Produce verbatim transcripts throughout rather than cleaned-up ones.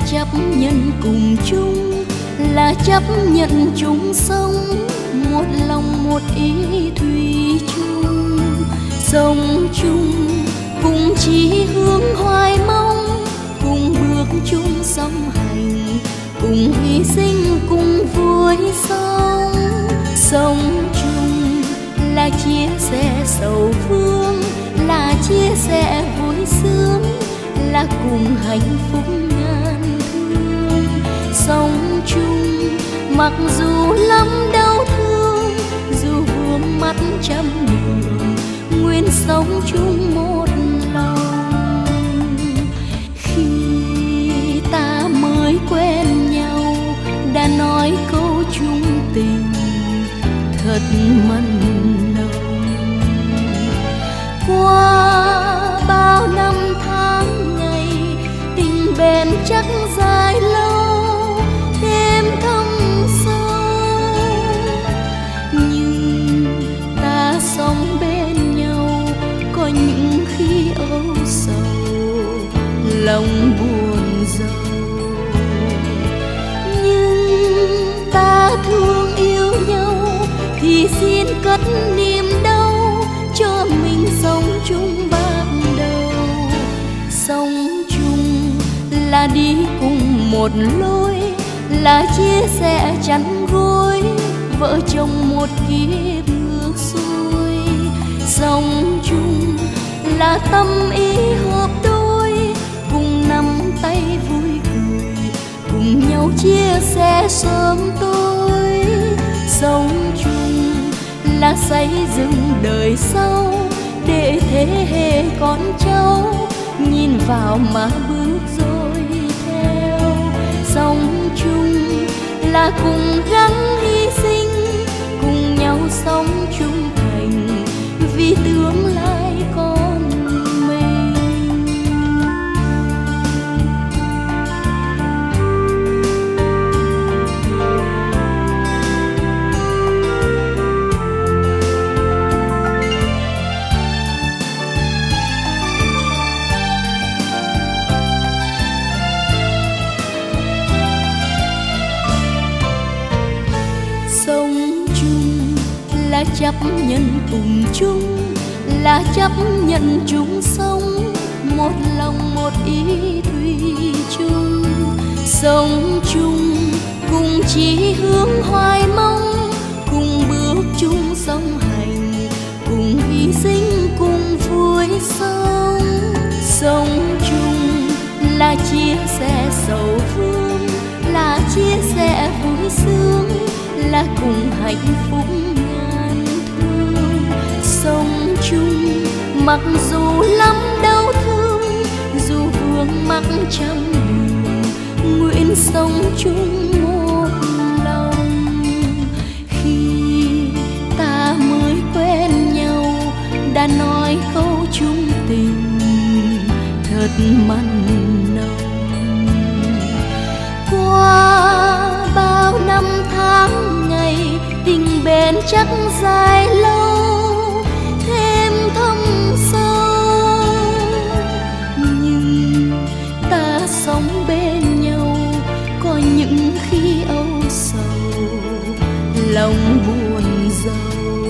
chấp nhận cùng chung, là chấp nhận chung sống, một lòng một ý thủy chung. Sống chung cùng chí hướng hoài mong, cùng bước chung song hành, cùng hy sinh cùng vui sống. Sống chung là chia sẻ sầu vương, là chia sẻ vui sướng, là cùng hạnh phúc ngàn thương. Sống chung mặc dù lắm đau thương, dù vương mắt trăm đường, nguyên sống chung một lòng. Khi ta mới quen nhau đã nói câu chung tình thật mặn nồng. Qua bao năm tháng ngày, tình bền chắc dài lâu, thêm thâm sâu. Nhưng ta sống bên nhau có những khi âu sầu, lòng buồn giàu. Nhưng ta thương yêu nhau thì xin cất niềm đau, cho mình sống chung ban đầu. Sống chung là đi cùng một lối, là chia sẻ chăn gối, vợ chồng một kiếp ngược xuôi. Sống chung là tâm ý hợp đôi, cùng nắm tay vui cười, cùng nhau chia sẻ sớm tối. Sống chung là xây dựng đời sau, để thế hệ con cháu nhìn vào mà bước rồi theo. Sống chung là cùng gắng hy sinh, cùng nhau sống chung thành vì tương lai con mình. Sống chung là chấp nhận cùng chung, là chấp nhận chung sống, một lòng một ý thủy chung. Sống chung cùng chí hướng hoài mong, cùng bước chung song hành, cùng hy sinh cùng vui sống. Sống chung là chia sẻ sầu vương, là chia sẻ vui sướng, là cùng hạnh phúc ngàn thương. Sống chung mặc dù lắm đau thương, dù vương mắc trăm đường, nguyện sống chung một lòng. Khi ta mới quen nhau đã nói câu chung tình thật mặn nồng. Qua bao năm tháng ngày, tình bền chắc dài lâu, thêm thâm sâu. Nhưng ta sống bên nhau có những khi âu sầu, lòng buồn giàu.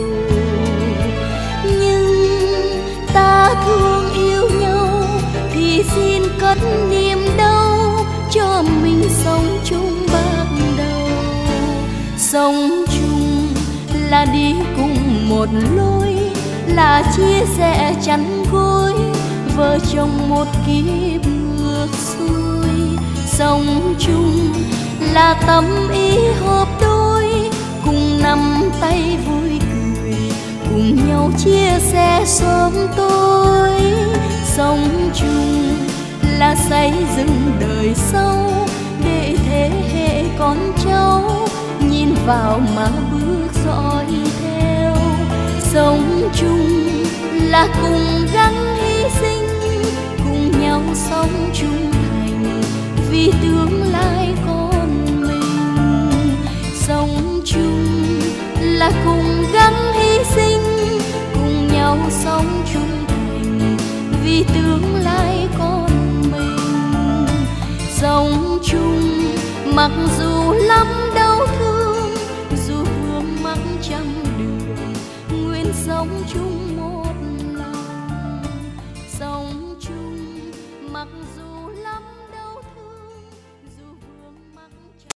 Nhưng ta thương yêu nhau thì xin cất niềm đau, cho mình sống chung ban đầu. Sống chung là đi cùng một lối, là chia sẻ chăn gối, vợ chồng một kiếp ngược xuôi. Sống chung là tâm ý hợp đôi, cùng nắm tay vui cười, cùng nhau chia sẻ sớm tối. Sống chung là xây dựng đời sau, để thế hệ con cháu nhìn vào mà bước dõi theo. Sống chung là cùng gắng hy sinh, cùng nhau sống chung thành vì tương lai con mình. Sống chung là cùng gắng hy sinh, cùng nhau sống chung thành vì tương lai con mình. Sống sống chung mặc dù lắm đau thương, dù vương mắc trăm đường, nguyện sống chung một lòng. Sống chung mặc dù lắm đau thương, dù vương mắc trăm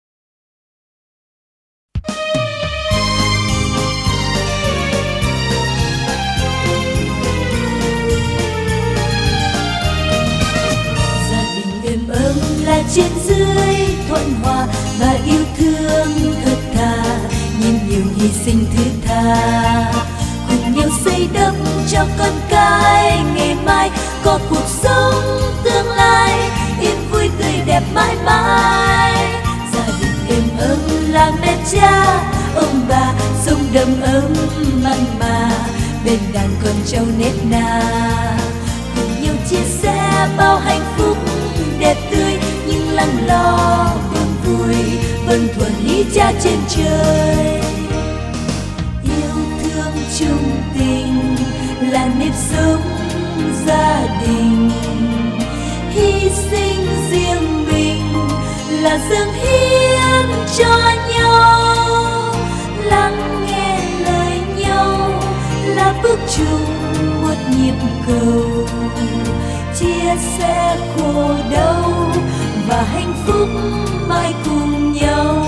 là trên dưới thuận hòa và yêu thương thật thà, nhìn nhiều hy sinh thứ tha, cùng nhau xây đắp cho con cái ngày mai có cuộc sống tương lai yên vui tươi đẹp mãi mãi. Gia đình êm ấm là mẹ cha ông bà, sống đầm ấm mặn mà, bên đàn con trâu nếp na, cùng nhau chia sẻ bao hạnh phúc đẹp tươi nhưng lắng lo buồn vui, vâng thuần ý cha trên trời. Yêu thương chung tình là nếp sống gia đình, hy sinh riêng mình là dâng hiến cho nhau, lắng nghe lời nhau là bước chung một nhịp cầu, chia sẻ khổ đau và hạnh phúc mãi cùng nhau.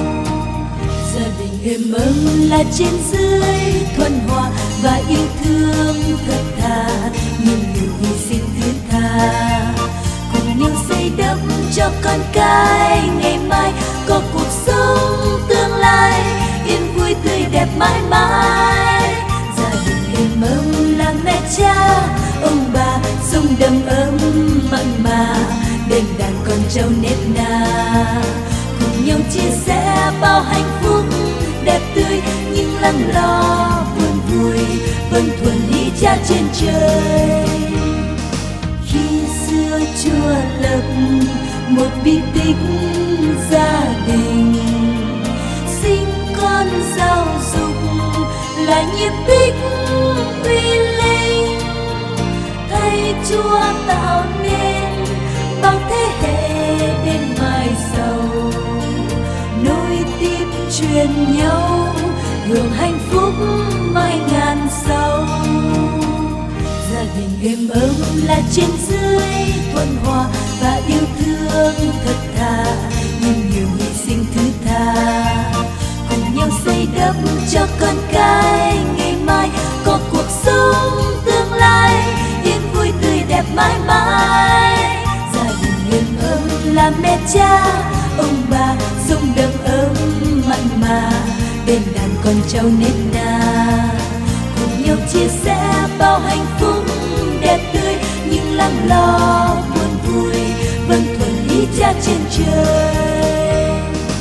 Gia đình êm ấm là trên dưới thuận hòa và yêu thương thật thà, nhìn nhiều hy sinh thứ tha, cùng nhau xây đắp cho con cái ngày mai có cuộc sống tương lai yên vui tươi đẹp mãi mãi. Gia đình êm ấm là mẹ cha ông bà, sống đầm ấm mặn mà, bên đàn con trâu nếp na, cùng nhau chia sẻ bao hạnh phúc đẹp tươi nhưng lắng lo buồn vui, vâng thuần ý cha trên trời. Khi xưa Chúa lập một bí tích gia đình, sinh con giáo dục là nhiệm tích uy linh, thay Chúa tạo nên bao thế hệ đến mai sau, nối tiếp truyền nhau hưởng hạnh phúc mãi ngàn sau. Gia đình êm ấm là trên dưới thuận hòa và yêu thương thật thà, nhìn nhiều hy sinh thứ tha, cùng nhau xây đắp cho con cái ngày mai có cuộc sống tương lai yên vui tươi đẹp mãi mãi. Gia đình êm ấm là mẹ cha ông bà, sống đầm ấm mặn mà, bên đàn con trâu nếp na, cùng nhau chia sẻ bao hạnh phúc đẹp tươi nhưng lắng lo buồn vui, vâng thuần ý cha trên trời.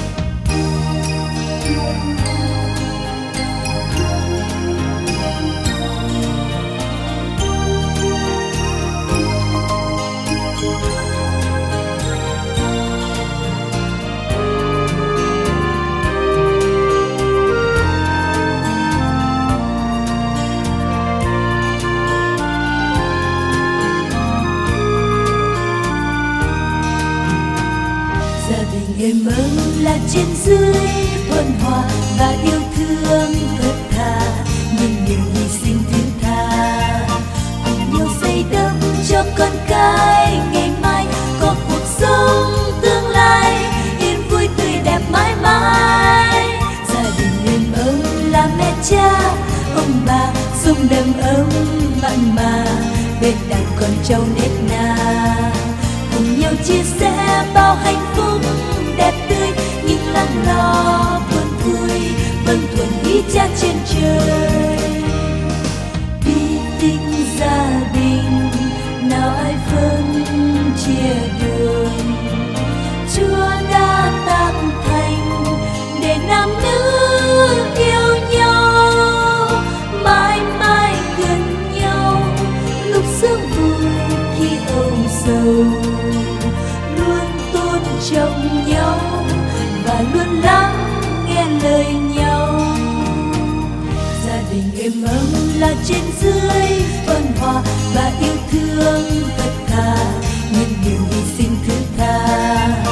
Êm ấm là trên dưới thuận hòa và yêu thương thật thà, nhìn nhiều hy sinh thứ tha, cùng nhau xây đắp cho con cái ngày mai có cuộc sống tương lai yên vui tươi đẹp mãi mãi. Gia đình êm ấm là mẹ cha ông bà, sống đầm ấm mặn mà, bên đàn con trâu nếp na, cùng nhau chia sẻ bao hạnh phúc đẹp tươi nhưng lắng lo buồn vui, vâng thuần ý cha trên trời. Bí tích gia đình nào ai phân chia đường, Chúa đã tác thành để nam nữ yêu nhau, mãi mãi gần nhau lúc sướng vui khi âu sầu, luôn tôn trọng nhau và luôn lắng nghe lời nhau. Gia đình êm ấm là trên dưới thuận hòa và yêu thương thật thà, nhìn nhiều hy sinh thứ tha,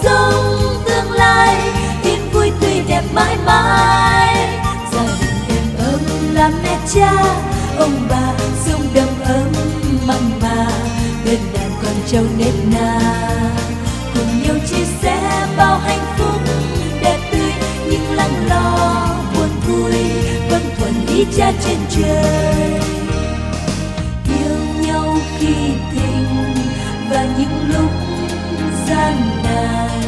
sống tương lai yên vui tươi đẹp mãi mãi. Gia đình êm ấm là mẹ cha ông bà sống đầm ấm mặn mà, bên đàn con trâu nếp na cùng nhau chia sẻ bao hạnh phúc đẹp tươi nhưng lắng lo buồn vui vâng thuận ý cha trên trời. Yêu nhau khi tình và những lúc gian nan,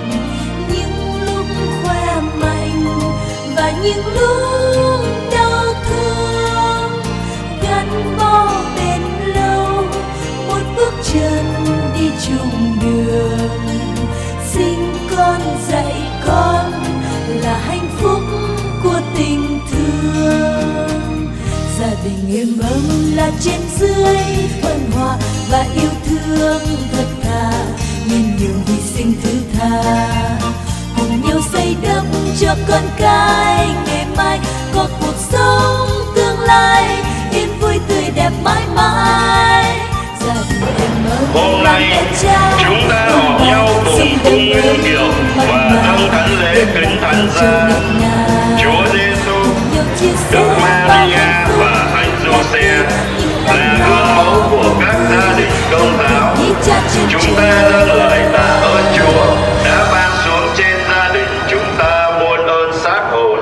những lúc khoe mạnh và những lúc đau thương, gắn bó bền lâu một bước chân đi chung đường. Sinh con dạy con là hạnh phúc của tình thương. Gia đình êm ấm là trên dưới thuận hòa và yêu thương thật thà, nhìn nhiều hy sinh thứ tha, cùng nhau xây đắp cho con cái ngày mai có cuộc sống tương lai yên vui tươi đẹp mãi mãi. Gia đình êm ấm hôm nay chúng ta họp nhau cùng cung nguyên kiệu và dâng thánh lễ kính thánh gia Chúa Giêsu, Đức Maria và Thánh Giuse là gương mẫu của các gia đình Công giáo. Chúng ta dâng lời tạ ơn Chúa đã ban xuống trên gia đình chúng ta muôn ơn xác hồn.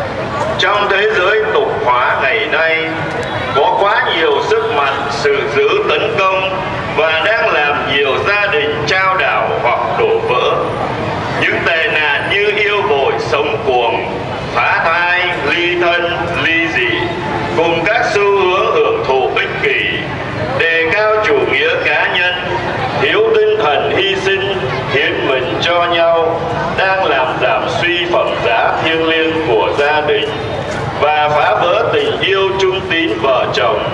Trong thế giới tục hóa ngày nay có quá nhiều sức mạnh sự dữ tấn công và đang làm nhiều gia đình trao đảo hoặc đổ vỡ. Những tệ nạn như yêu bội sống cuồng, phá thai, ly thân, ly dị cùng các xu hướng hưởng thụ ích kỷ, đề cao chủ nghĩa cá nhân, thiếu tinh thần hy sinh, hiến mình cho nhau đang làm giảm suy phẩm giá thiêng liêng của gia đình và phá vỡ tình yêu trung tín vợ chồng.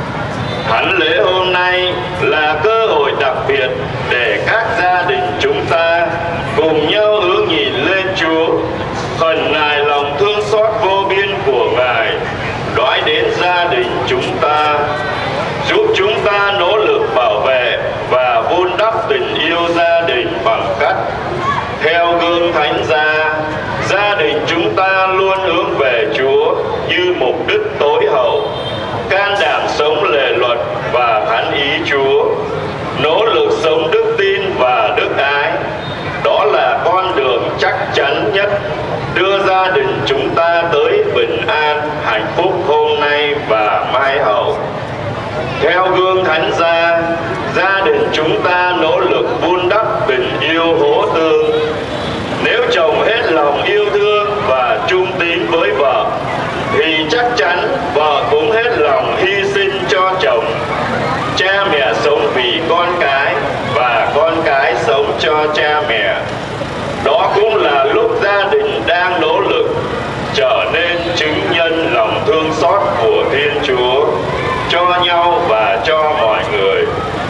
Thánh lễ hôm nay là cơ hội đặc biệt để các gia đình chúng ta cùng nhau hướng nhìn lên Chúa, khẩn nài lòng thương xót vô biên của Ngài đói đến gia đình chúng ta, giúp chúng ta nỗ lực bảo vệ và vun đắp tình yêu gia đình bằng cách theo gương Thánh gia. Gia đình chúng ta luôn hướng về Chúa như mục đích tối hậu, can đảm sống lề luật và thánh ý Chúa, nỗ lực sống đức tin và đức ái. Đó là con đường chắc chắn nhất đưa gia đình chúng ta tới bình an, hạnh phúc hôm nay và mai hậu. Theo gương Thánh gia, gia đình chúng ta nỗ lực vun đắp tình yêu hỗ tương. Nếu chồng hết lòng yêu thương và trung tín với vợ, thì chắc chắn vợ cũng hết lòng hy sinh cho chồng. Cha mẹ sống vì con cái và con cái sống cho cha mẹ. Đó cũng là lúc gia đình đang nỗ lực trở nên chứng nhân lòng thương xót của Thiên Chúa cho nhau và cho mọi người.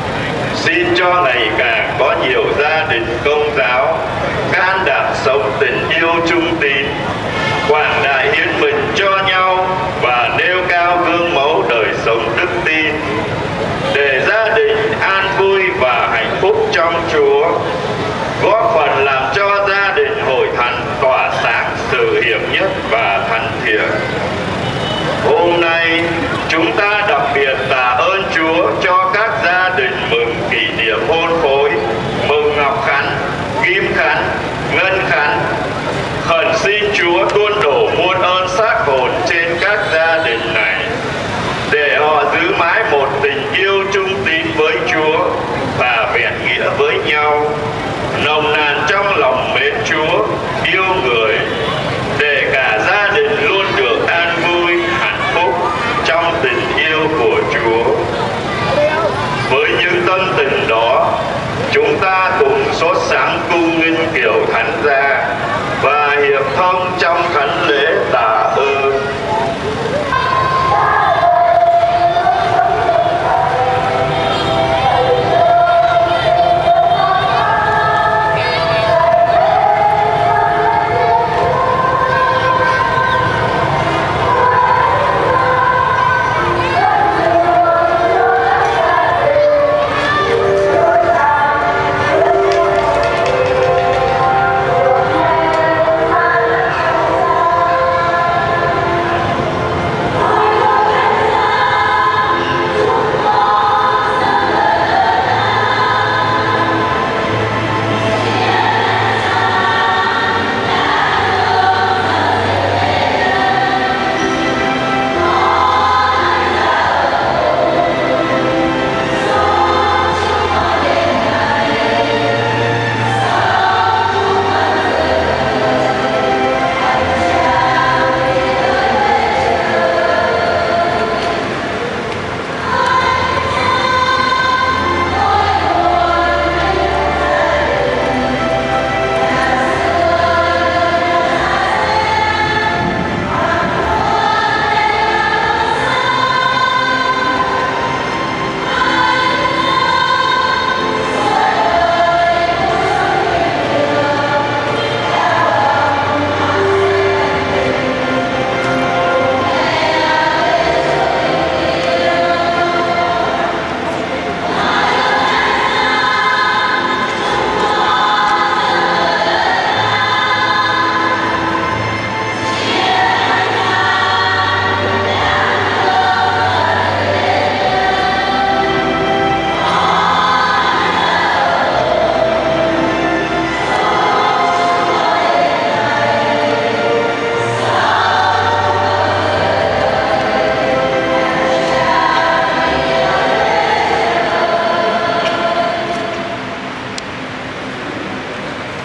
Xin cho ngày càng có nhiều gia đình Công giáo can đảm sống tình yêu trung tín, quảng đại hiến mình cho nhau và nêu cao gương mẫu đời sống đức tin, để gia đình an vui và hạnh phúc trong Chúa, góp phần làm cho gia đình hội thánh tỏa sáng sự hiệp nhất và thánh thiện. Hôm nay chúng ta đặc biệt tạ ơn Chúa cho các gia đình mừng kỷ niệm hôn phối, mừng Ngọc Khánh, Kim Khánh, Ngân Khánh. Khẩn xin Chúa tuôn đổ muôn ơn xác hồn trên các gia đình này, để họ giữ mãi một tình yêu trung tín với Chúa và vẹn nghĩa với nhau, nồng nàn trong lòng mến Chúa, yêu người, để cả gia đình luôn được an vui, hạnh phúc trong tình yêu của Chúa. Với những tâm tình đó, chúng ta cùng sốt sáng cung nghinh kiệu Thánh gia và hiệp thông trong thánh lễ tạ ơn.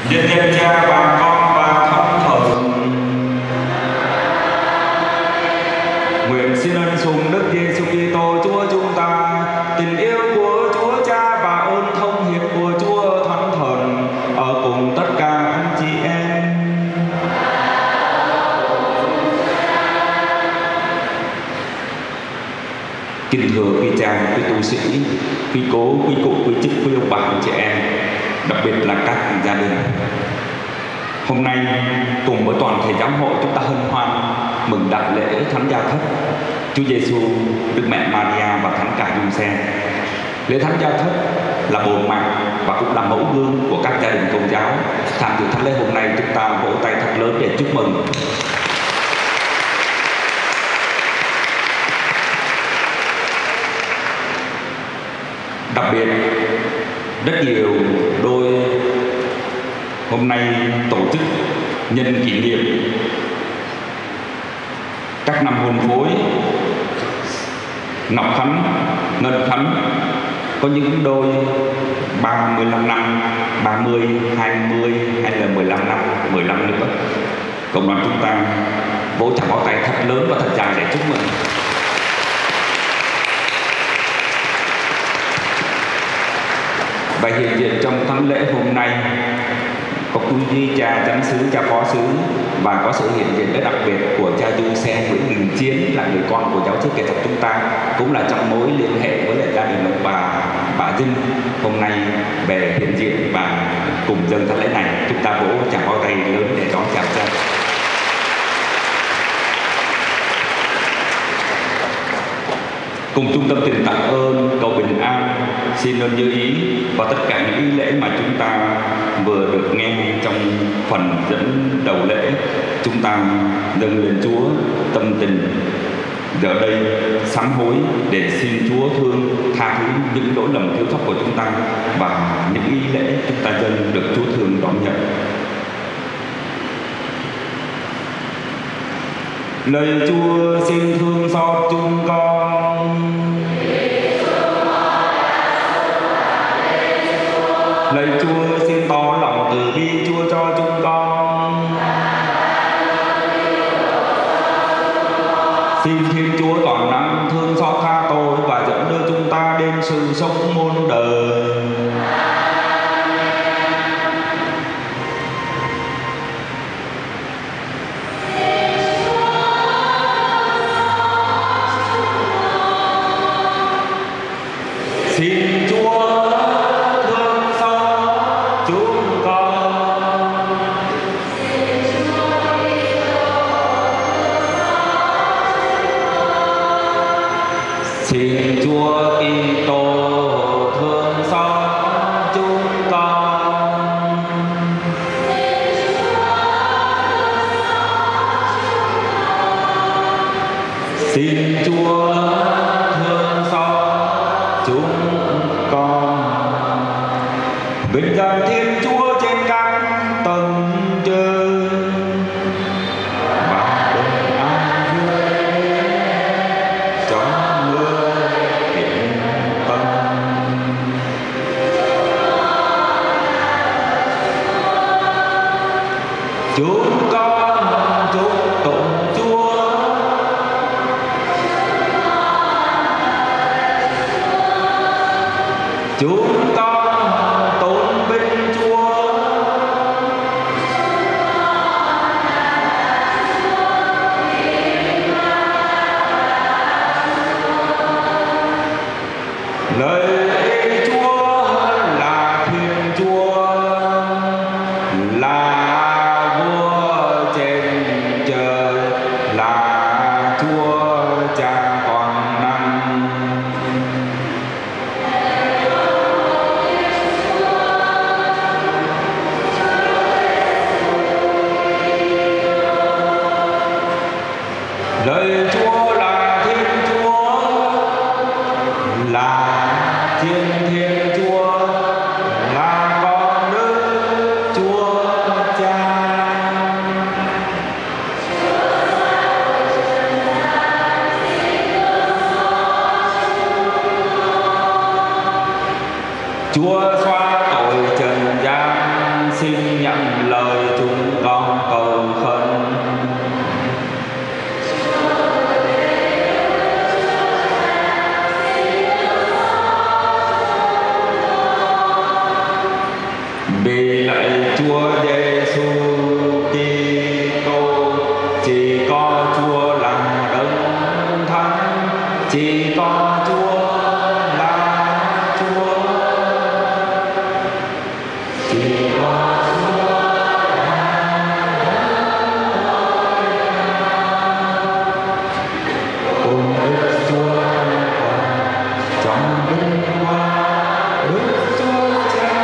Nhân danh Cha và Con và Thánh Thần. Nguyện xin ân sủng Đức Giêsu Kitô Chúa chúng ta, tình yêu của Chúa Cha và ơn thông hiệp của Chúa Thánh Thần ở cùng tất cả anh chị em. Kính thưa quý cha, quý tu sĩ, quý cố, quý cụ, quý chức, quý ông bà, anh chị em, đặc biệt là các gia đình. Hôm nay cùng với toàn thể giáo hội chúng ta hân hoan mừng đại lễ Thánh Gia Thất Chúa Giêsu, Đức Mẹ Maria và Thánh Cả Giuse. Lễ Thánh Gia Thất là bồ mạng và cũng là mẫu gương của các gia đình Công giáo. Tham dự thánh lễ hôm nay chúng ta vỗ tay thật lớn để chúc mừng. Đặc biệt rất nhiều đôi hôm nay tổ chức nhân kỷ niệm các năm hôn phối Ngọc Khánh, Ngân Khánh. Có những đôi ba mươi lăm năm, ba mươi, hai mươi hay là mười lăm năm, mười lăm nữa. Cộng đoàn chúng ta vỗ chạm pháo tay thật lớn và thật dài để chúc mừng. Và hiện diện trong thánh lễ hôm nay có quý vị cha chánh xứ, cha phó xứ và có sự hiện diện rất đặc biệt của cha Giuse Nguyễn Đình Chiến, là người con của giáo xứ Kẻ Thập chúng ta, cũng là trong mối liên hệ với lại gia đình ông bà bà Dinh. Hôm nay về hiện diện và cùng dâng thánh lễ này, chúng ta vỗ chào pháo tay lớn để đón chào cha. Cùng trung tâm tình tạ ơn cầu bình an xin ơn như ý và tất cả những ý lễ mà chúng ta vừa được nghe trong phần dẫn đầu lễ, chúng ta dâng lên Chúa tâm tình giờ đây sám hối để xin Chúa thương tha thứ những lỗi lầm thiếu sót của chúng ta, và những ý lễ chúng ta dâng được Chúa thương đón nhận. Lời Chúa xin thương xót chúng con. Lời Chúa xin tỏ lòng từ bi Chúa cho chúng con. Xin Thiên Chúa toàn năng thương xót tha tội và dẫn đưa chúng ta đến sự sống muôn đời. Xin Chúa thương xót chúng con. Xin Chúa Kitô thương xót chúng con. Xin Chúa thương xót chúng con. Vinh danh Thiên Chúa trên các tầng trời và bình an vui cho người thiện tâm. Chúng con chúc tụng Chúa. Chúng con tôn vinh Chúa. Lời Chúa là Thiên Chúa, là vua trên trời, là Chúa Cha toàn năng. Lời Chúa là Thiên Chúa, là Thiên Thiên Chúa, là con Đức Chúa Cha. xin nhận lời chúng con cầu khẩn. Vì lạy Chúa Giêsu Kitô, chỉ có Chúa là đấng thánh, chỉ có Chúa là Chúa, chỉ có Chúa ôm ức Chúa trong vinh hoa ức Chúa Cha.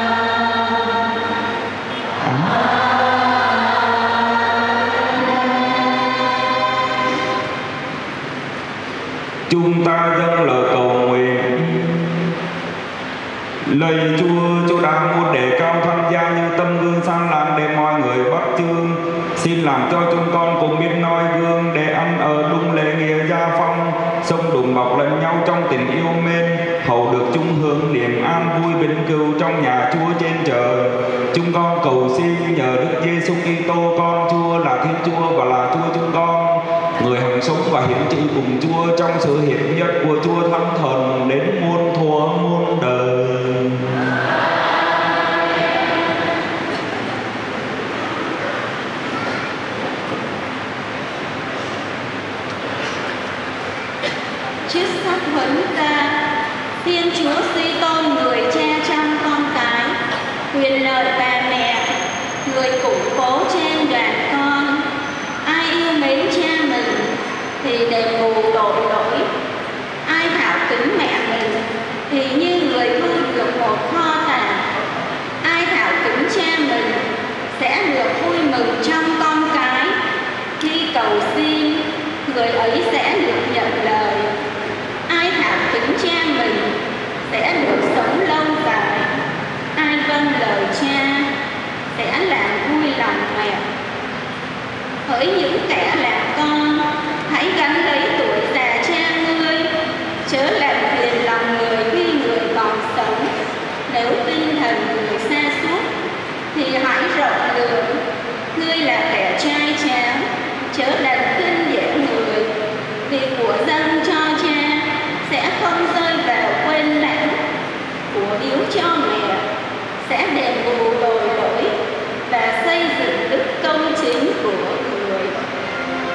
Chúng ta dâng lời cầu nguyện. Lạy Chúa, Chúa đang muốn đề cao tham gia như tấm gương sáng láng để mọi người bắt chước. Xin làm cho chúng con cùng biết noi gương để ăn ở đúng lễ nghĩa gia phong, sống đùm bọc lẫn nhau trong tình yêu mến, hầu được chung hưởng niềm an vui bình cửu trong nhà Chúa trên trời. Chúng con cầu xin nhờ Đức Giêsu Kitô con Chúa là Thiên Chúa và là Chúa chúng con, người hằng sống và hiển trị cùng Chúa trong sự hiển nhất của Chúa Thánh Thần đến muôn thuở muôn đời. Triết xác huấn ra, Thiên Chúa suy tôn người cha trong con cái, quyền lợi bà mẹ, người củng cố trên đoàn con. Ai yêu mến cha mình thì đền bù tội lỗi, ai thảo kính mẹ mình thì như người thu được một kho tàng. Ai thảo kính cha mình sẽ được vui mừng trong con cái, khi cầu xin người ấy sẽ được nhận lời. Ai thảo kính cha mình sẽ được sống lâu dài, ai vâng lời cha sẽ làm vui lòng mẹ. Hỡi những kẻ làm con, hãy gắn lấy tuổi già cha ngươi, chớ làm phiền lòng người khi người còn sống. Nếu tinh thần người sa sút thì hãy rộng lượng, ngươi là kẻ trai tráng, chớ đành khinh dễ người, vì của dâng cho cha sẽ không rơi vào quên lãng, của biếu cho mẹ sẽ đền bù tội lỗi và xây dựng đức công chính của người.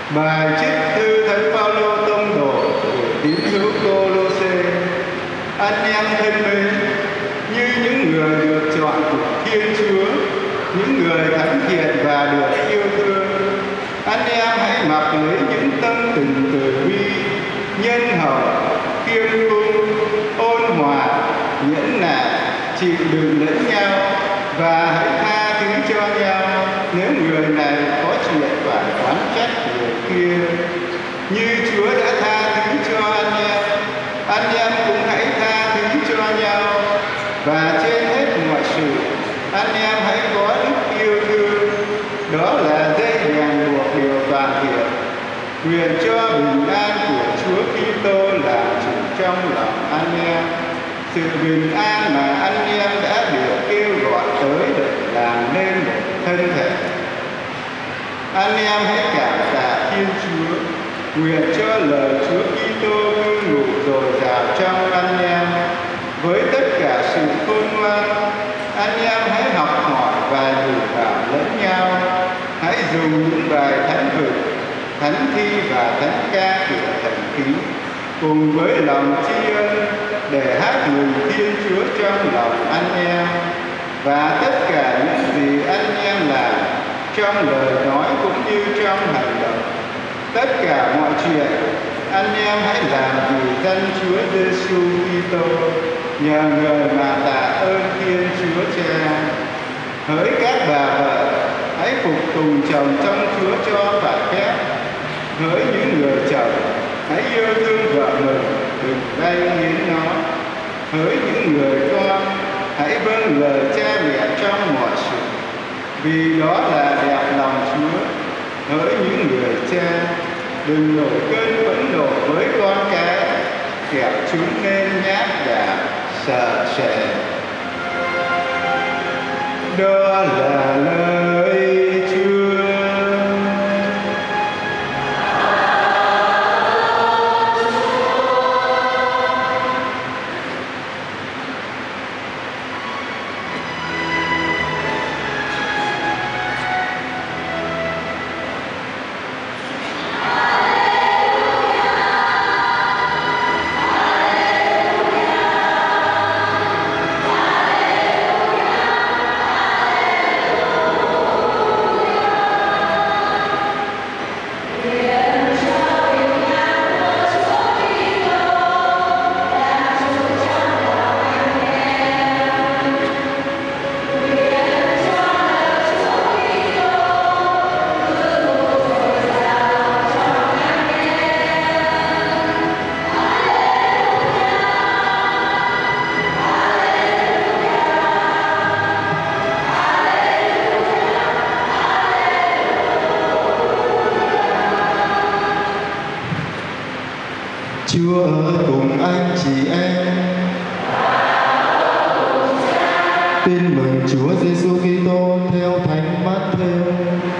Bài trích thư Thánh Phaolô tông đồ gửi tín hữu Cô-lô-sê. Anh em thân mến, như những người được chọn của Thiên Chúa, những người thánh thiện và được yêu thương, anh em hãy mặc lấy những tâm tình từ bi, nhân hậu, khiêm cung, ôn hòa, nhẫn nại, chịu đựng lẫn nhau, và hãy tha thứ cho nhau nếu người này có chuyện phải oán trách người kia. Như Chúa đã tha thứ cho anh em, anh em cũng hãy tha thứ cho nhau. Và trên hết mọi sự, anh em hãy có đức yêu thương, đó là dây ràng buộc điều toàn thiện. Nguyện cho bình an của Chúa Kitô là chủ trong lòng anh em, sự bình an mà anh em đã được kêu gọi tới để làm nên một thân thể. Anh em hãy cảm tạ Thiên Chúa. Nguyện cho lời Chúa Kitô cư ngụ dồi dào trong anh em. Với tất cả sự khôn ngoan, anh em hãy học hỏi và nhủ bảo lẫn nhau. Hãy dùng những bài thánh vực, thánh thi và thánh ca của thần khí cùng với lòng tri ân để hát mừng Thiên Chúa trong lòng anh em. Và tất cả những gì anh em làm trong lời nói cũng như trong hành động, tất cả mọi chuyện anh em hãy làm vì danh Chúa Giêsu Kitô, nhờ người mà tạ ơn Thiên Chúa Cha. Hỡi các bà vợ, hãy phục tùng chồng trong Chúa cho phải phép. Hỡi những người chồng, hãy yêu thương vợ mình, đừng gay nghiến nó. Hỡi những người con, hãy vâng lời cha mẹ trong mọi sự, vì đó là đẹp lòng Chúa. Hỡi những người cha, đừng nổi cơn phẫn nộ với con cái, kẻo chúng nên nhát gan, sợ sệt. Đó là lời Chúa. Chúa ở cùng anh chị em. Tin mừng Chúa Giêsu Kitô theo Thánh Matthew.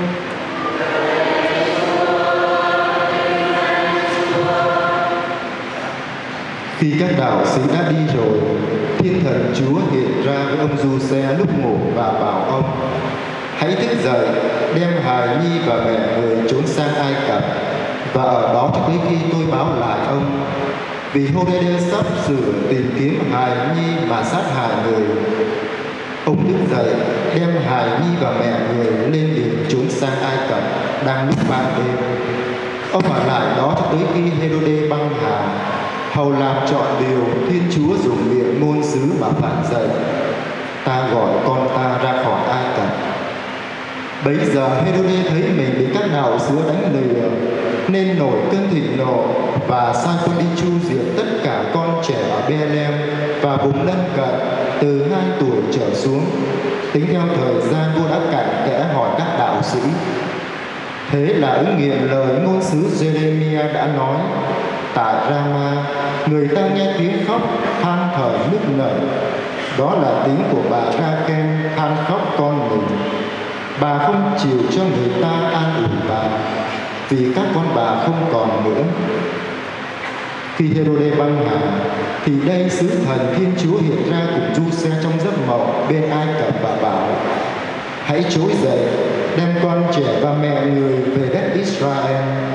Khi các đạo sĩ đã đi rồi, Thiên Thần Chúa hiện ra với ông Giuse lúc ngủ và bảo ông: hãy thức dậy, đem hài nhi và mẹ người trốn sang Ai Cập, và ở đó cho tới khi tôi báo lại ông. Vì Hô-đê-đê sắp sửa tìm kiếm hài nhi mà sát hại người. Ông thức dậy, đem hài nhi và mẹ người lên đường trốn sang Ai Cập, đang lúc ban đêm. Ông ở lại đó cho tới khi Hê-rô-đê băng hà, hầu làm trọn điều Thiên Chúa dùng miệng ngôn sứ mà phán dạy: ta gọi con ta ra khỏi Ai Cập. Bấy giờ Hê-rô-đê thấy mình bị các đạo sứ đánh lừa, nên nổi cơn thịnh nộ và sai quân đi chu diệt tất cả con trẻ ở Bê-lem và vùng lân cận từ hai tuổi trở xuống, tính theo thời gian vua đã cặn kẽ hỏi các đạo sĩ. Thế là ứng nghiệm lời ngôn sứ Giê-rê-mi-a đã nói: tại Rama, người ta nghe tiếng khóc than thở nức nở. Đó là tiếng của bà Ra-ken than khóc con mình. Bà không chịu cho người ta an ủi bà, vì các con bà không còn nữa. Khi Hê-rô-đê băng hà, thì đây sứ thần Thiên Chúa hiện ra cùng Giuse trong giấc mộng bên Ai Cập và bảo: hãy trỗi dậy, đem con trẻ và mẹ người về đất Israel,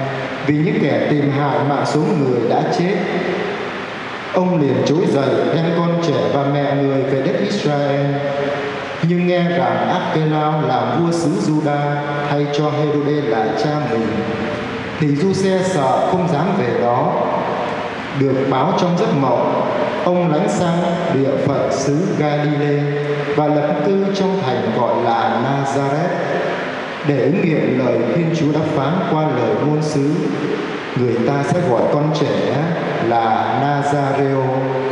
vì những kẻ tìm hại mạng sống người đã chết. Ông liền trỗi dậy đem con trẻ và mẹ người về đất Israel. Nhưng nghe rằng Ác-kê-lao làm vua xứ Giu-đa thay cho Hê-rô-đê là cha mình, thì Du-xe sợ không dám về đó. Được báo trong giấc mộng, ông lánh sang địa phận xứ Ga-li-lê và lập cư trong thành gọi là Na-za-rét, để ứng nghiệm lời Thiên Chúa đã phán qua lời ngôn sứ: người ta sẽ gọi con trẻ là Na-za-rê-ô.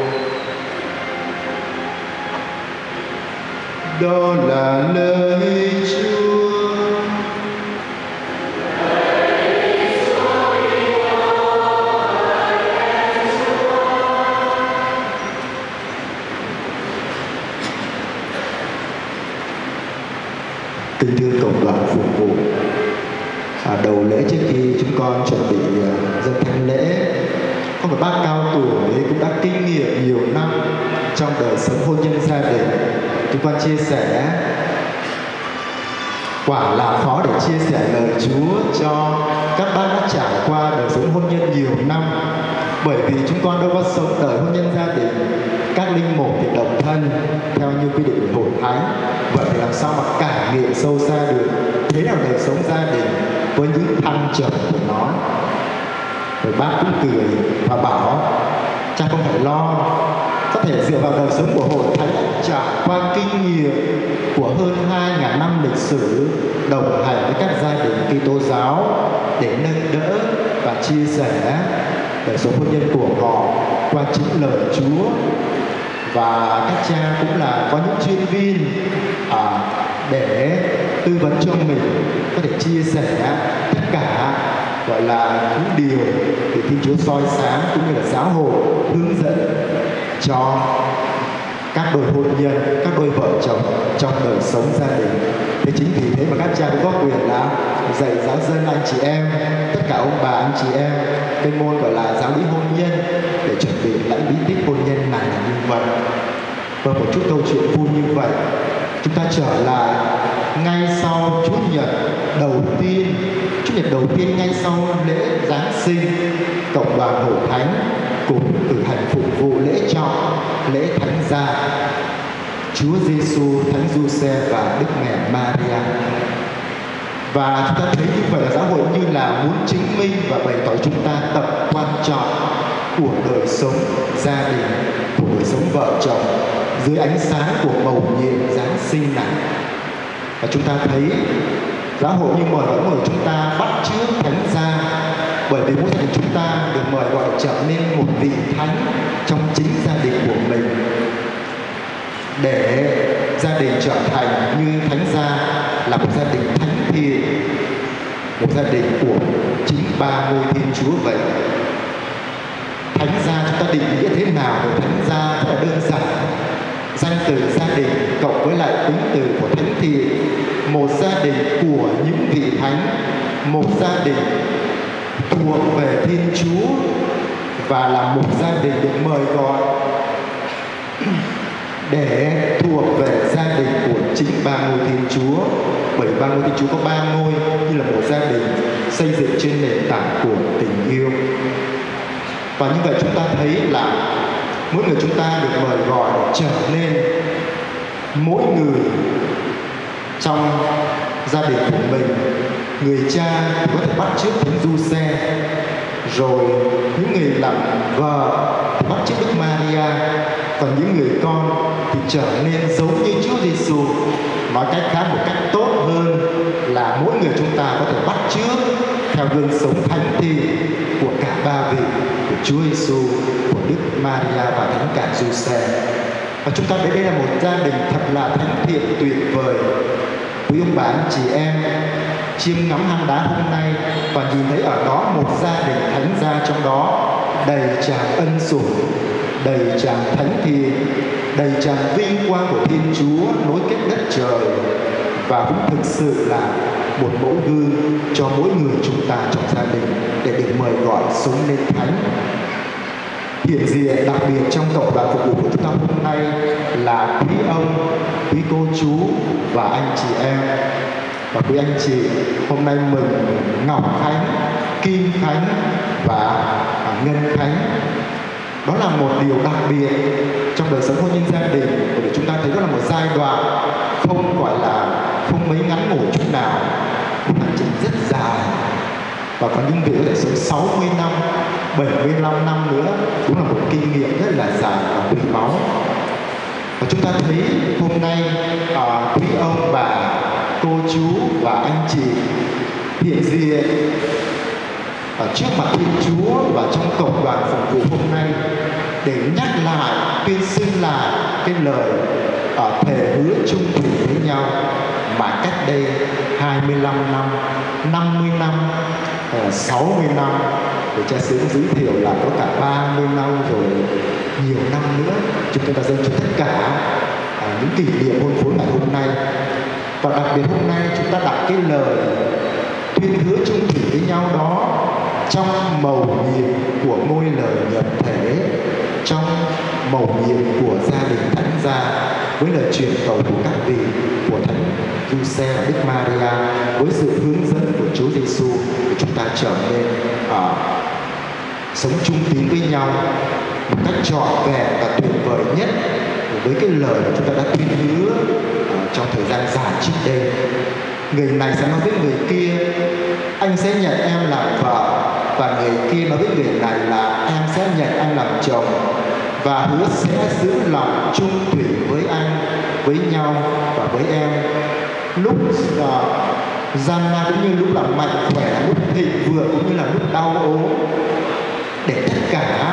Đó là lời Chúa. Kính thưa cộng đoàn phục vụ, à, đầu lễ trước khi chúng con chuẩn bị uh, dâng thánh lễ, có một bác cao tuổi cũng đã kinh nghiệm nhiều năm trong đời sống hôn nhân gia đình. Chúng con chia sẻ quả là khó để chia sẻ lời Chúa cho các bác đã trải qua đời sống hôn nhân nhiều năm, bởi vì chúng con đâu có sống đời hôn nhân gia đình. Các linh mục thì độc thân theo như quy định của Hội Thánh, vậy thì làm sao mà cảm nghiệm sâu xa được thế nào đời sống gia đình với những thăng trầm của nó. Rồi bác cũng cười và bảo cha không phải lo, có thể dựa vào đời sống của Hội Thánh trải qua kinh nghiệm của hơn hai nghìn năm lịch sử đồng hành với các gia đình Kitô giáo để nâng đỡ và chia sẻ đời sống hôn nhân của họ qua chính lời Chúa. Và các cha cũng là có những chuyên viên à, để tư vấn cho mình có thể chia sẻ tất cả, gọi là những điều để Thiên Chúa soi sáng cũng như là giáo hội hướng dẫn cho các đôi hôn nhân, các đôi vợ chồng trong đời sống gia đình. Thế chính vì thế mà các cha cũng có quyền là dạy giáo dân anh chị em, tất cả ông bà anh chị em cái môn gọi là giáo lý hôn nhân để chuẩn bị lãnh bí tích hôn nhân này là như vậy. Và một chút câu chuyện vui như vậy, chúng ta trở lại ngay sau Chủ nhật đầu tiên, Chủ nhật đầu tiên ngay sau lễ Giáng sinh, cộng đoàn Hội Thánh cùng cử hành phục vụ lễ trọng, lễ Thánh gia Chúa Giêsu, Thánh Giuse và Đức Mẹ Maria. Và chúng ta thấy như vậy là giáo hội như là muốn chứng minh và bày tỏ chúng ta tầm quan trọng của đời sống gia đình, của đời sống vợ chồng dưới ánh sáng của mầu nhiệm Giáng sinh này. Và chúng ta thấy giáo hội như mời gọi mời chúng ta bắt chước Thánh gia, bởi vì mỗi gia đình chúng ta được mời gọi trở nên một vị thánh trong chính gia đình của mình, để gia đình trở thành như Thánh gia là một gia đình thánh thiện, một gia đình của chính ba ngôi Thiên Chúa vậy. Thánh gia chúng ta định nghĩa thế nào về Thánh gia rất là đơn giản: danh từ gia đình cộng với lại tính từ của thánh thiện, một gia đình của những vị thánh, một gia đình thuộc về Thiên Chúa, và là một gia đình được mời gọi để thuộc về gia đình của chính ba ngôi Thiên Chúa. Bởi ba ngôi Thiên Chúa có ba ngôi như là một gia đình xây dựng trên nền tảng của tình yêu. Và như vậy chúng ta thấy là mỗi người chúng ta được mời gọi trở nên mỗi người trong gia đình của mình. Người cha có thể bắt chước Thánh Giuse, rồi những người làm vợ thì bắt chước Đức Maria, còn những người con thì trở nên giống như Chúa Giêsu. Nói cách khác, một cách tốt hơn là mỗi người chúng ta có thể bắt chước theo gương sống thánh thiện của cả ba vị, của Chúa Giêsu, của Đức Maria và Thánh cả Giuse. Và chúng ta thấy đây là một gia đình thật là thánh thiện tuyệt vời. Quý ông bà anh chị em chiêm ngắm hang đá hôm nay và nhìn thấy ở đó một gia đình thánh gia, trong đó đầy tràn ân sủng, đầy tràn thánh thiện, đầy tràn vinh quang của Thiên Chúa nối kết đất trời, và cũng thực sự là một mẫu gương cho mỗi người chúng ta trong gia đình để được mời gọi sống nên thánh. Hiện diện đặc biệt trong cộng đoàn phục vụ của chúng ta hôm nay là quý ông, quý cô chú và anh chị em. Và quý anh chị, hôm nay mừng Ngọc Khánh Kim Khánh và Ngân Khánh. Đó là một điều đặc biệt trong đời sống hôn nhân gia đình, bởi vì chúng ta thấy đó là một giai đoạn không gọi là không mấy ngắn ngủi chút nào, một hành trình rất dài, và có những vị có thể sống sáu mươi năm, bảy mươi lăm năm nữa, cũng là một kinh nghiệm rất là dài và quý báu. Và chúng ta thấy hôm nay à, quý ông bà, cô chú và anh chị hiện diện ở trước mặt Thiên Chúa và trong cộng đoàn phục vụ hôm nay để nhắc lại, tuyên xưng lại cái lời ở thề hứa chung thủy với nhau mà cách đây hai mươi lăm năm, năm mươi năm, sáu mươi năm, để cha xứ giới thiệu là có cả ba mươi năm rồi, nhiều năm nữa chúng ta dâng cho tất cả à, những kỷ niệm hôn phối ngày hôm nay. Và đặc biệt hôm nay chúng ta đặt cái lời tuyên hứa chung thủy với nhau đó trong mầu nhiệm của ngôi lời nhập thể, trong mầu nhiệm của gia đình thánh gia, với lời truyền cầu của các vị của Thánh Giuse và Đức Maria, với sự hướng dẫn của Chúa Giêsu, để chúng ta trở nên uh, sống chung tín với nhau một cách trọn vẹn và tuyệt vời nhất với cái lời mà chúng ta đã tuyên hứa uh, trong thời gian dài trước đây. Người này sẽ nói với người kia, anh sẽ nhận em làm vợ, và người kia nói với người này là em sẽ nhận anh làm chồng, và hứa sẽ giữ lòng chung thủy với anh, với nhau và với em, lúc uh, gian nan cũng như lúc là mạnh khỏe, lúc thịnh vượng cũng như là lúc đau ốm, để tất cả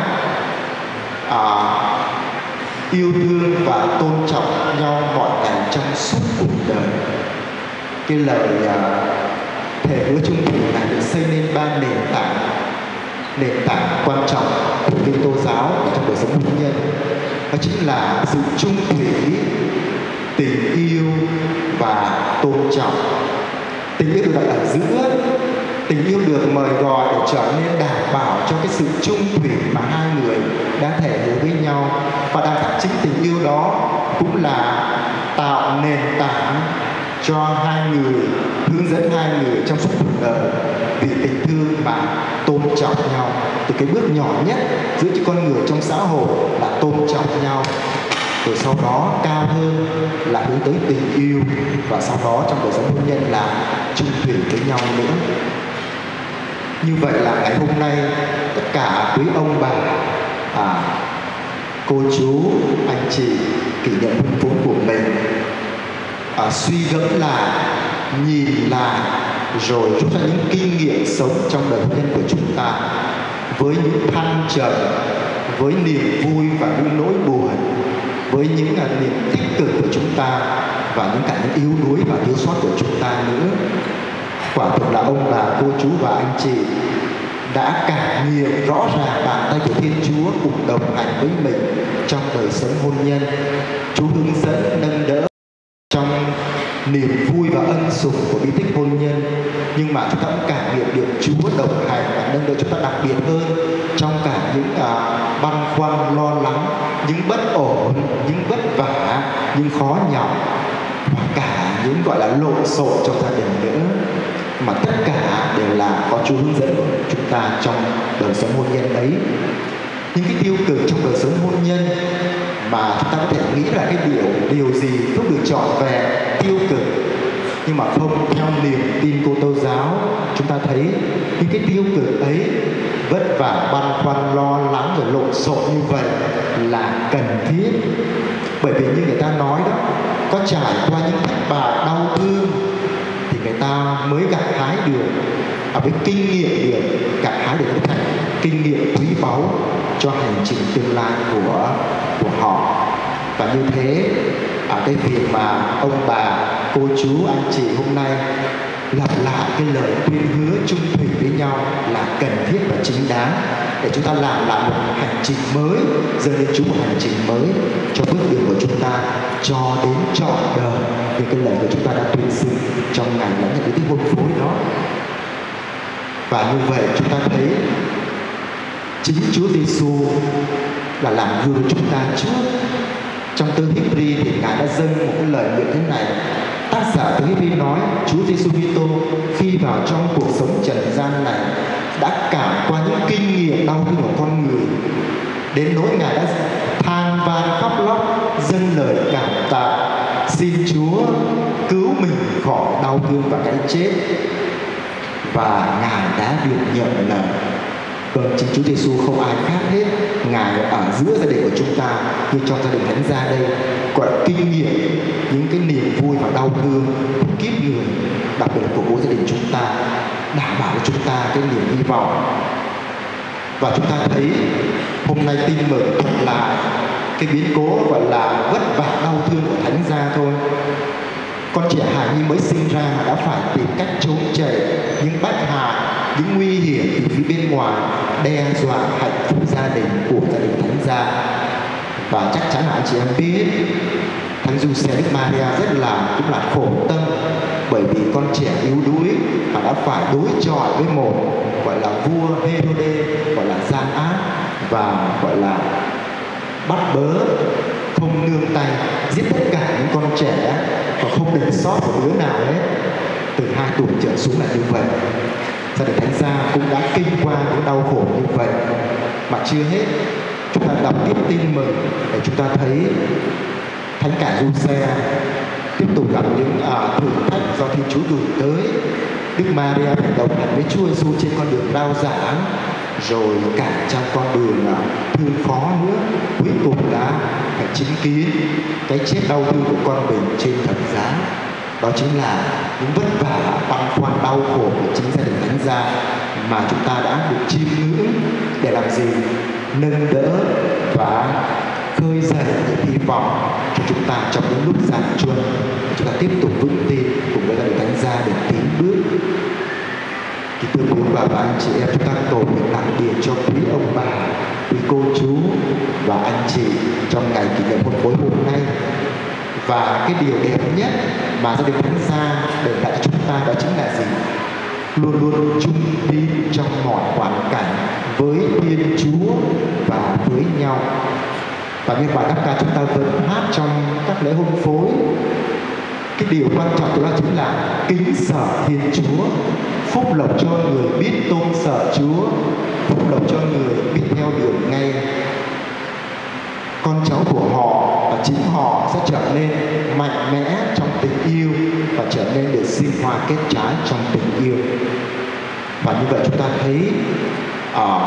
uh, yêu thương và tôn trọng nhau mọi ngày trong suốt cuộc đời. Cái lời uh, thề hứa chung thủy này được xây nên ba nền tảng nền tảng quan trọng của Kitô tô giáo trong đời sống hôn nhân. Đó chính là sự chung thủy, tình yêu và tôn trọng. Tình yêu được đặt ở giữa, tình yêu được mời gọi để trở nên đảm bảo cho cái sự chung thủy mà hai người đã thề hứa với nhau. Và đằng khác chính tình yêu đó cũng là tạo nền tảng cho hai người, hướng dẫn hai người trong suốt cuộc đời, vì tình thương mà tôn trọng nhau. Từ cái bước nhỏ nhất giữa những con người trong xã hội là tôn trọng nhau, rồi sau đó cao hơn là hướng tới tình yêu, và sau đó trong đời sống hôn nhân là chung thủy với nhau nữa. Như vậy là ngày hôm nay tất cả quý ông bà, à, cô chú, anh chị kỷ niệm hôn phối của mình, à, suy gẫm lại, nhìn lại, rồi rút ra những kinh nghiệm sống trong đời hôn nhân của chúng ta, với những thăng trầm, với niềm vui và những nỗi buồn, với những uh, niềm tích cực của chúng ta và những cả những yếu đuối và thiếu sót của chúng ta nữa. Quả thực là ông bà, cô chú và anh chị đã cảm nghiệm rõ ràng bàn tay của Thiên Chúa cùng đồng hành với mình trong đời sống hôn nhân. Chúa hướng dẫn, nâng đỡ trong niềm vui và ân sủng của bí tích hôn nhân, nhưng mà chúng ta cũng cảm nghiệm được Chúa đồng hành và nâng đỡ chúng ta đặc biệt hơn trong cả những uh, băn khoăn, lo lắng, những bất ổn, những vất vả, những khó nhọc, và cả những gọi là lộn xộn trong gia đình nữa, mà tất cả đều là có Chúa hướng dẫn của chúng ta trong đời sống hôn nhân ấy. Những cái tiêu cực trong đời sống hôn nhân mà chúng ta có thể nghĩ là cái điều điều gì không được trọn vẹn, tiêu cực, nhưng mà không, theo niềm tin Kitô tô giáo, chúng ta thấy những cái tiêu cực ấy, vất vả, băn khoăn, lo lắng rồi lộn xộn như vậy là cần thiết. Bởi vì như người ta nói đó, có trải qua những thất bại, đau thương thì người ta mới gặt hái được, à, với kinh nghiệm được, gặt hái được cái thành kinh nghiệm quý báu cho hành trình tương lai của của họ. Và như thế, à, cái việc mà ông bà, cô chú, anh chị hôm nay lặp lại cái lời tuyên hứa chung thủy với nhau là cần thiết và chính đáng, để chúng ta làm lại một hành trình mới, dâng lên Chúa một hành trình mới cho bước đường của chúng ta cho đến trọn đời, như cái lời của chúng ta đã tuyên xưng trong ngày lãnh nhận bí tích hôn phối đó. Và như vậy chúng ta thấy chính Chúa Giêsu là làm gương chúng ta trước. Trong thư Híp-ri thì Ngài đã dâng một cái lời nguyện thế này. Tác giả thư Híp-ri nói Chúa Giêsu Kitô khi vào trong cuộc sống trần gian này đã cảm qua những kinh nghiệm đau thương của con người, đến nỗi Ngài đã than van khóc lóc dâng lời cảm tạ, xin Chúa cứu mình khỏi đau thương và cái chết. Và Ngài đã được nhận lời. Vâng, chính Chúa Giêsu không ai khác hết. Ngài ở giữa gia đình của chúng ta, như trong gia đình Thánh Gia đây, gọi là kinh nghiệm những cái niềm vui và đau thương của kiếp người, đặc biệt là của mỗi gia đình chúng ta, đảm bảo cho chúng ta cái niềm hy vọng. Và chúng ta thấy hôm nay tin mừng thuật lại cái biến cố gọi là vất vả đau thương của Thánh Gia thôi. Con trẻ hài nhi mới sinh ra mà đã phải tìm cách trốn chạy những bách hại, những nguy hiểm từ phía bên ngoài đe dọa hạnh phúc gia đình của gia đình Thánh Gia. Và chắc chắn là anh chị em biết Thánh Giuse Đức Maria rất là cũng là khổ tâm, bởi vì con trẻ yếu đuối mà đã phải đối chọi với một gọi là vua Herode, gọi là gian ác và gọi là bắt bớ, không nương tay, giết tất cả những con trẻ và không để sót một đứa nào hết. Từ hai tuổi trở xuống là như vậy. Gia đình Thánh Gia cũng đã kinh qua những đau khổ như vậy. Mà chưa hết, chúng ta đọc tiếp tin mừng để chúng ta thấy Thánh cả Giuse tiếp tục gặp những à, thử thách do Thiên Chúa gửi tới. Đức Maria phải đồng hành với Chúa Giêsu trên con đường rao giảng, rồi cả trong con đường à, thương khó nữa, cuối cùng đã phải chứng kiến cái chết đau thương của con mình trên thập giá. Đó chính là những vất vả, băn khoăn, đau khổ của chính gia đình Thánh Gia mà chúng ta đã được chiêm ngưỡng để làm gì? Nâng đỡ và khơi dậy những hy vọng cho chúng ta trong những lúc gian truân. Chúng ta tiếp tục vững tin cùng với gia đình Thánh Gia để tiến bước. Kính thưa quý bà và anh chị em, chúng ta cầu nguyện đặc biệt cho quý ông bà, quý cô chú và anh chị trong ngày kỷ niệm hôn phối hôm nay. Và cái điều đẹp nhất mà gia đình Thánh Gia để lại cho chúng ta đó chính là gì? Luôn luôn chung đi trong mọi hoàn cảnh với Thiên Chúa và với nhau. Và như bài đáp ca chúng ta vẫn hát trong các lễ hôn phối, cái điều quan trọng đó chính là kính sợ Thiên Chúa, phúc lộc cho người biết tôn sợ Chúa, phúc lộc cho người biết theo đường ngay. Con cháu của họ và chính họ sẽ trở nên mạnh mẽ trong tình yêu và trở nên được sinh hoa kết trái trong tình yêu. Và như vậy chúng ta thấy ở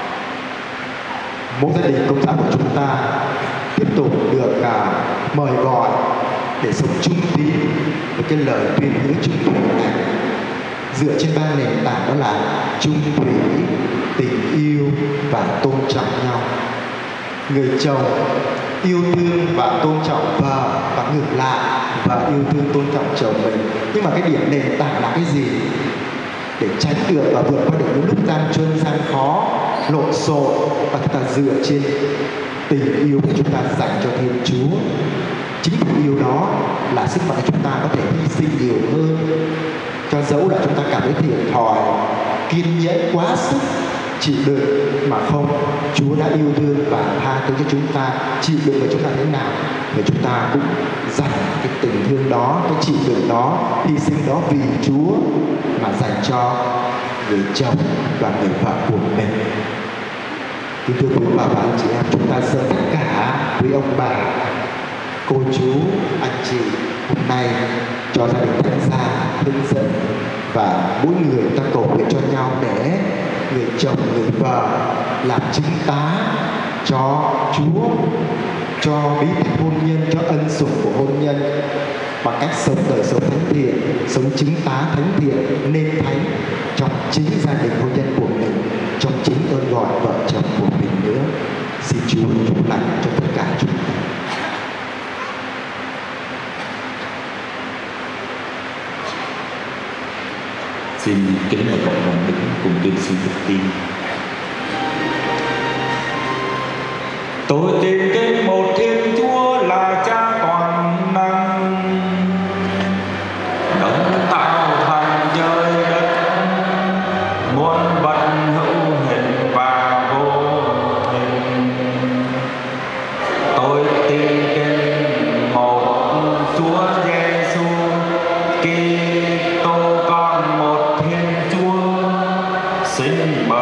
mỗi gia đình công giáo của chúng ta tiếp tục được à, mời gọi để sống chung tín với cái lời tuyên hứa chung thủy này, dựa trên ba nền tảng đó là chung thủy, tình yêu và tôn trọng nhau. Người chồng yêu thương và tôn trọng vợ và ngược lại, và yêu thương tôn trọng chồng mình. Nhưng mà cái điểm nền tảng là cái gì? Để tránh được và vượt qua được những lúc gian truân, gian khó, lộn xộn, và chúng ta dựa trên tình yêu của chúng ta dành cho Thiên Chúa. Chính tình yêu đó là sức mạnh để chúng ta có thể hy sinh nhiều hơn, cho dẫu là chúng ta cảm thấy thiệt thòi, kiên nhẫn quá sức, chịu đựng mà không. Chúa đã yêu thương và tha thứ cho chúng ta. Chịu đựng của chúng ta thế nào để chúng ta cũng dành cái tình thương đó, cái chịu đựng đó, hy sinh đó vì Chúa mà dành cho người chồng và người vợ của mình. Kính thưa quý bà và anh chị em, chúng ta dâng tất cả quý ông bà, cô chú, anh chị hôm nay cho gia đình Thánh Gia hướng dẫn, và mỗi người ta cầu nguyện cho nhau để người chồng, người vợ làm chứng tá cho Chúa, cho bí tích hôn nhân, cho ân sủng của hôn nhân, bằng cách sống đời sống thánh thiện, sống chứng tá thánh thiện nên thánh trong chính gia đình hôn nhân của mình, trong chính ơn gọi vợ chồng của mình nữa. Xin Chúa chúc lành cho tất cả chúng ta. Xin kính mời cộng đồng đứng cùng tuyên xưng đức tin. Tôi tin kính một Thiên Chúa là Cha toàn năng, đấng tạo thành trời đất, muôn vật hữu hình và vô hình. Tôi tin kính một Chúa Giêsu Kitô, con một Thiên Chúa, sinh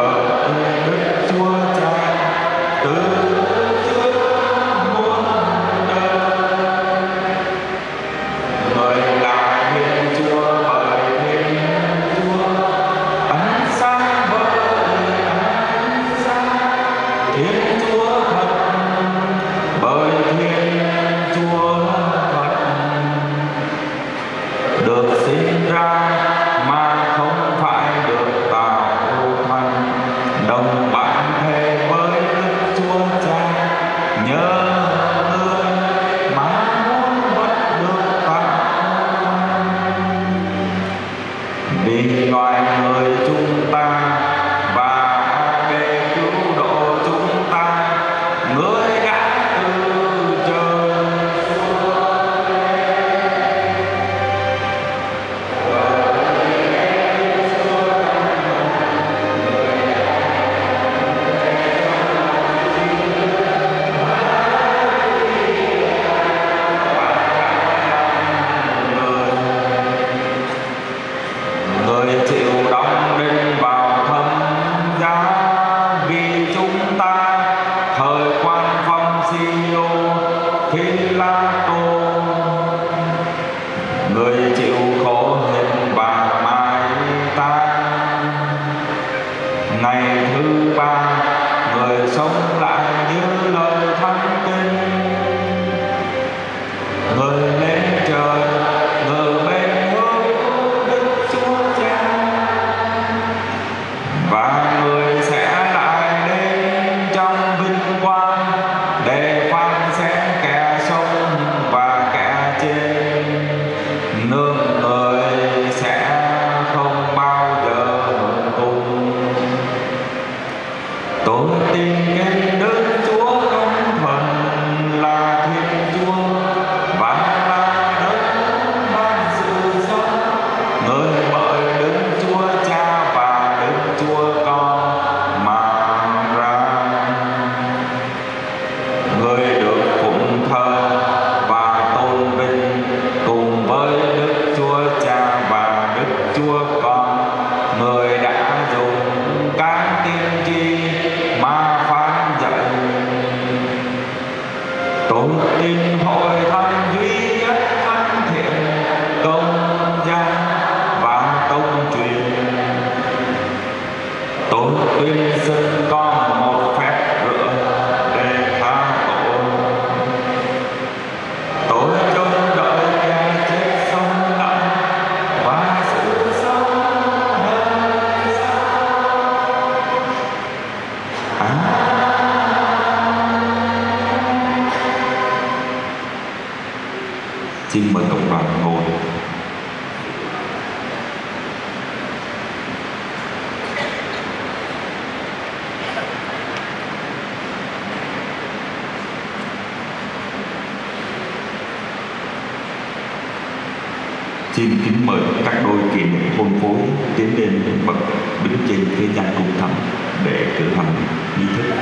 Xin kính mời các đôi kỷ niệm hôn phối tiến lên bậc đứng trên phía gian cung thẩm để cử hành nghi thức.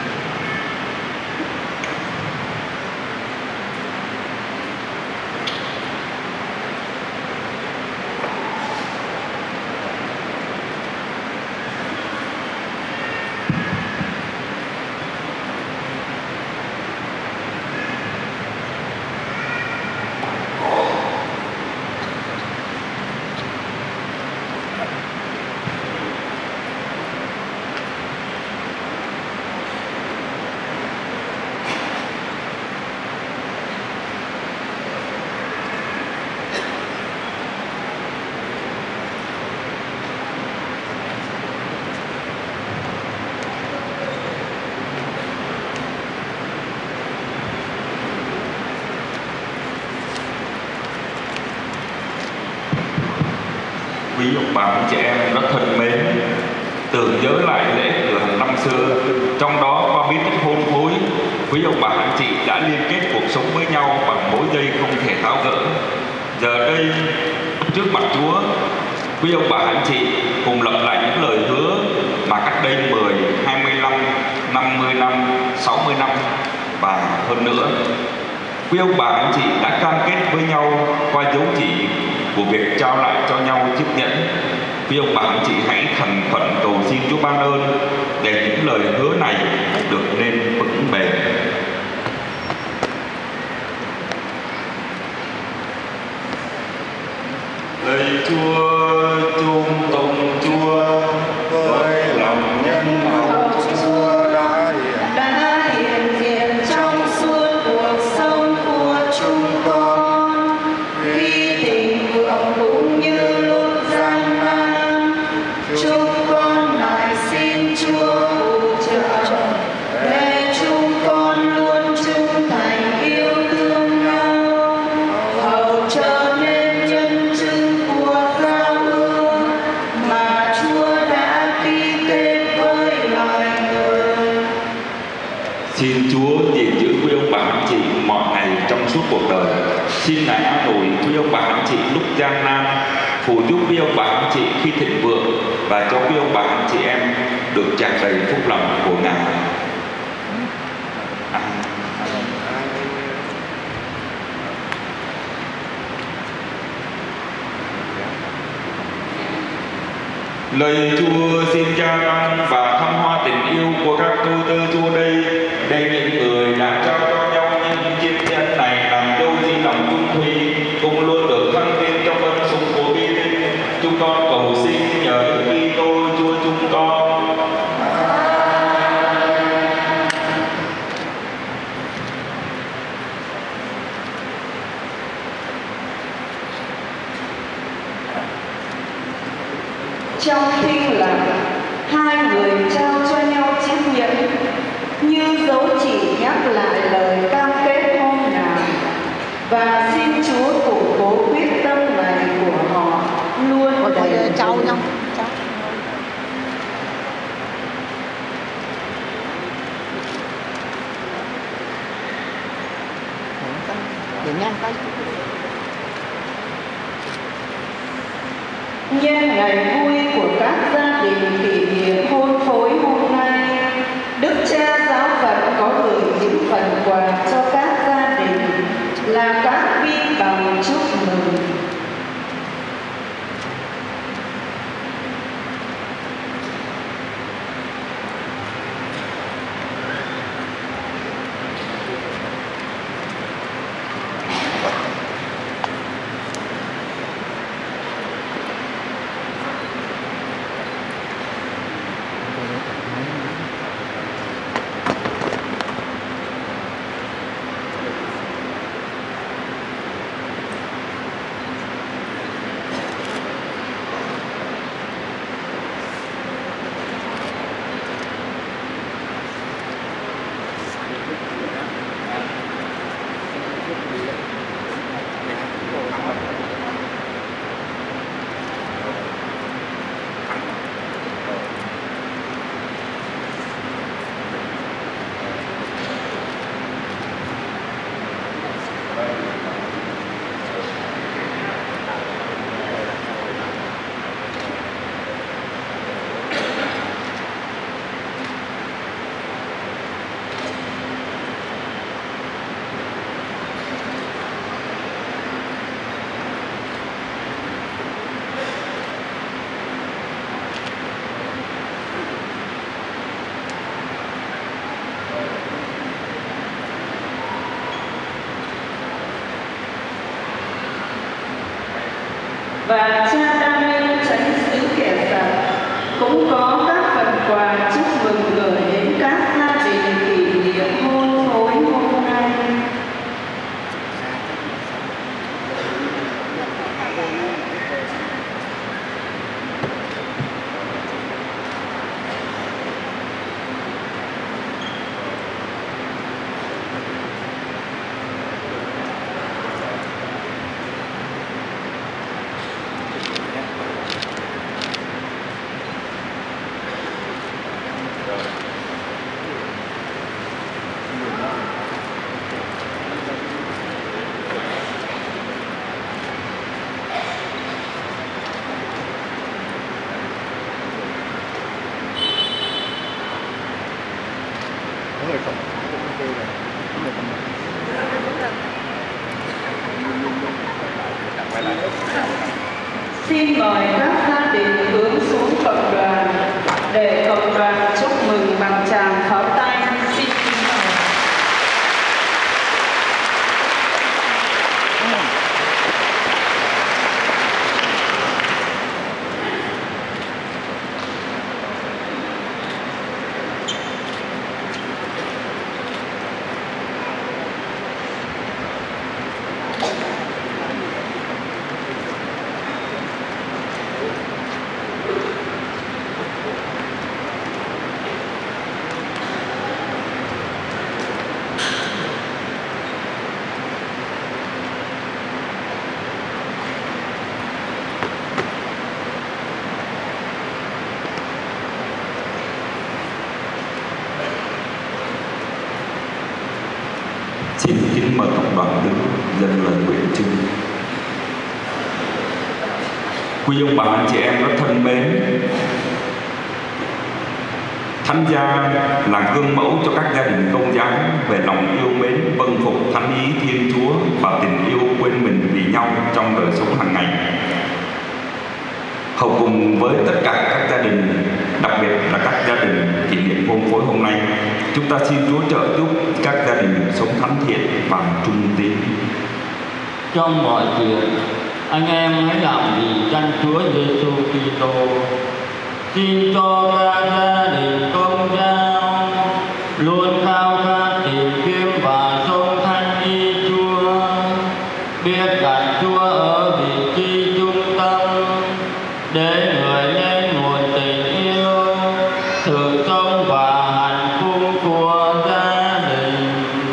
Quý ông bà anh chị em rất thân mến, tưởng nhớ lại lễ cử hành năm xưa, trong đó qua bí tích hôn phối, quý ông bà anh chị đã liên kết cuộc sống với nhau bằng mối dây không thể tháo gỡ. Giờ đây trước mặt Chúa, quý ông bà anh chị cùng lập lại những lời hứa mà cách đây mười, hai mươi năm, năm mươi năm, sáu mươi năm và hơn nữa, quý ông bà anh chị đã cam kết với nhau qua dấu chỉ của việc trao lại cho nhau chiếc nhẫn. Quý ông bà anh chị hãy thành khẩn cầu xin Chúa ban ơn để những lời hứa này được nên vững bền. Lạy Chúa, chung tùng Chúa với lòng nhân hậu Chúa đã hiện đã hiện diện trong suốt cuộc sống của chúng con, khi tình vượng cũng như lúc gian nan, chúng con lại xin Chúa hỗ trợ để chúng con luôn trung thành yêu thương nhau, hầu trở nên nhân chứng của giao ước mà Chúa đã ký kết với loài người. Xin Chúa gìn giữ quý ông bà anh chị mọi ngày trong suốt cuộc đời. Xin Ngài an ủi quý ông bà anh chị lúc gian nan, phù giúp quý ông bà anh chị khi thịnh vượng và cho quý ông bà anh chị em được tràn đầy phúc lòng của Ngài. Lời Chúa xin gia tăng và thăng hoa tình yêu của các tu tư Chúa đây, để những người đã trao cho nhau những chiếc nhẫn này làm dấu di lòng chung thủy, cũng luôn được thăng tiến trong ân sủng của bi tích. Chúng con cầu xin nhờ Đức Kitô Chúa chúng con. Trong thinh lặng, hai người trao cho nhau chiếc nhẫn như dấu chỉ nhắc lại lời cam kết hôm nào, và xin Chúa củng cố quyết tâm này của họ luôn đầy cháu nhau cháu để nhanh tay. Nhân ngày vui của các gia đình kỷ niệm hôn phối hôm nay, Đức Cha Giáo Phận có gửi những phần quà cho các gia đình là các vi bằng chúc mừng. người cộng đồng kêu là người cộng đồng quay lại. Xin mời các gia đình hướng xuống cộng đoàn để cộng đoàn chúc mừng bằng tràng pháo tay. Xin kính mời. Xin kính mời cộng đoàn đứng dâng lời nguyện chung. Quý ông bà anh chị em rất thân mến, Thánh gia là gương mẫu cho các gia đình Công giáo về lòng yêu mến, vâng phục thánh ý Thiên Chúa và tình yêu quên mình vì nhau trong đời sống hàng ngày. Hầu cùng với tất cả các gia đình, đặc biệt là các gia đình kỷ niệm hôm phối hôm nay, chúng ta xin Chúa trợ giúp các gia đình sống thánh thiện và trung tín. Trong mọi chuyện, anh em hãy làm vì danh Chúa Giêsu Kitô. Xin cho các gia đình Công giáo luôn khao khát tìm kiếm và sống thánh ý Chúa, biết đặt Chúa ở vị trí trung tâm, để người nên nguồn tình yêu, sự sống và hạnh phúc của gia đình.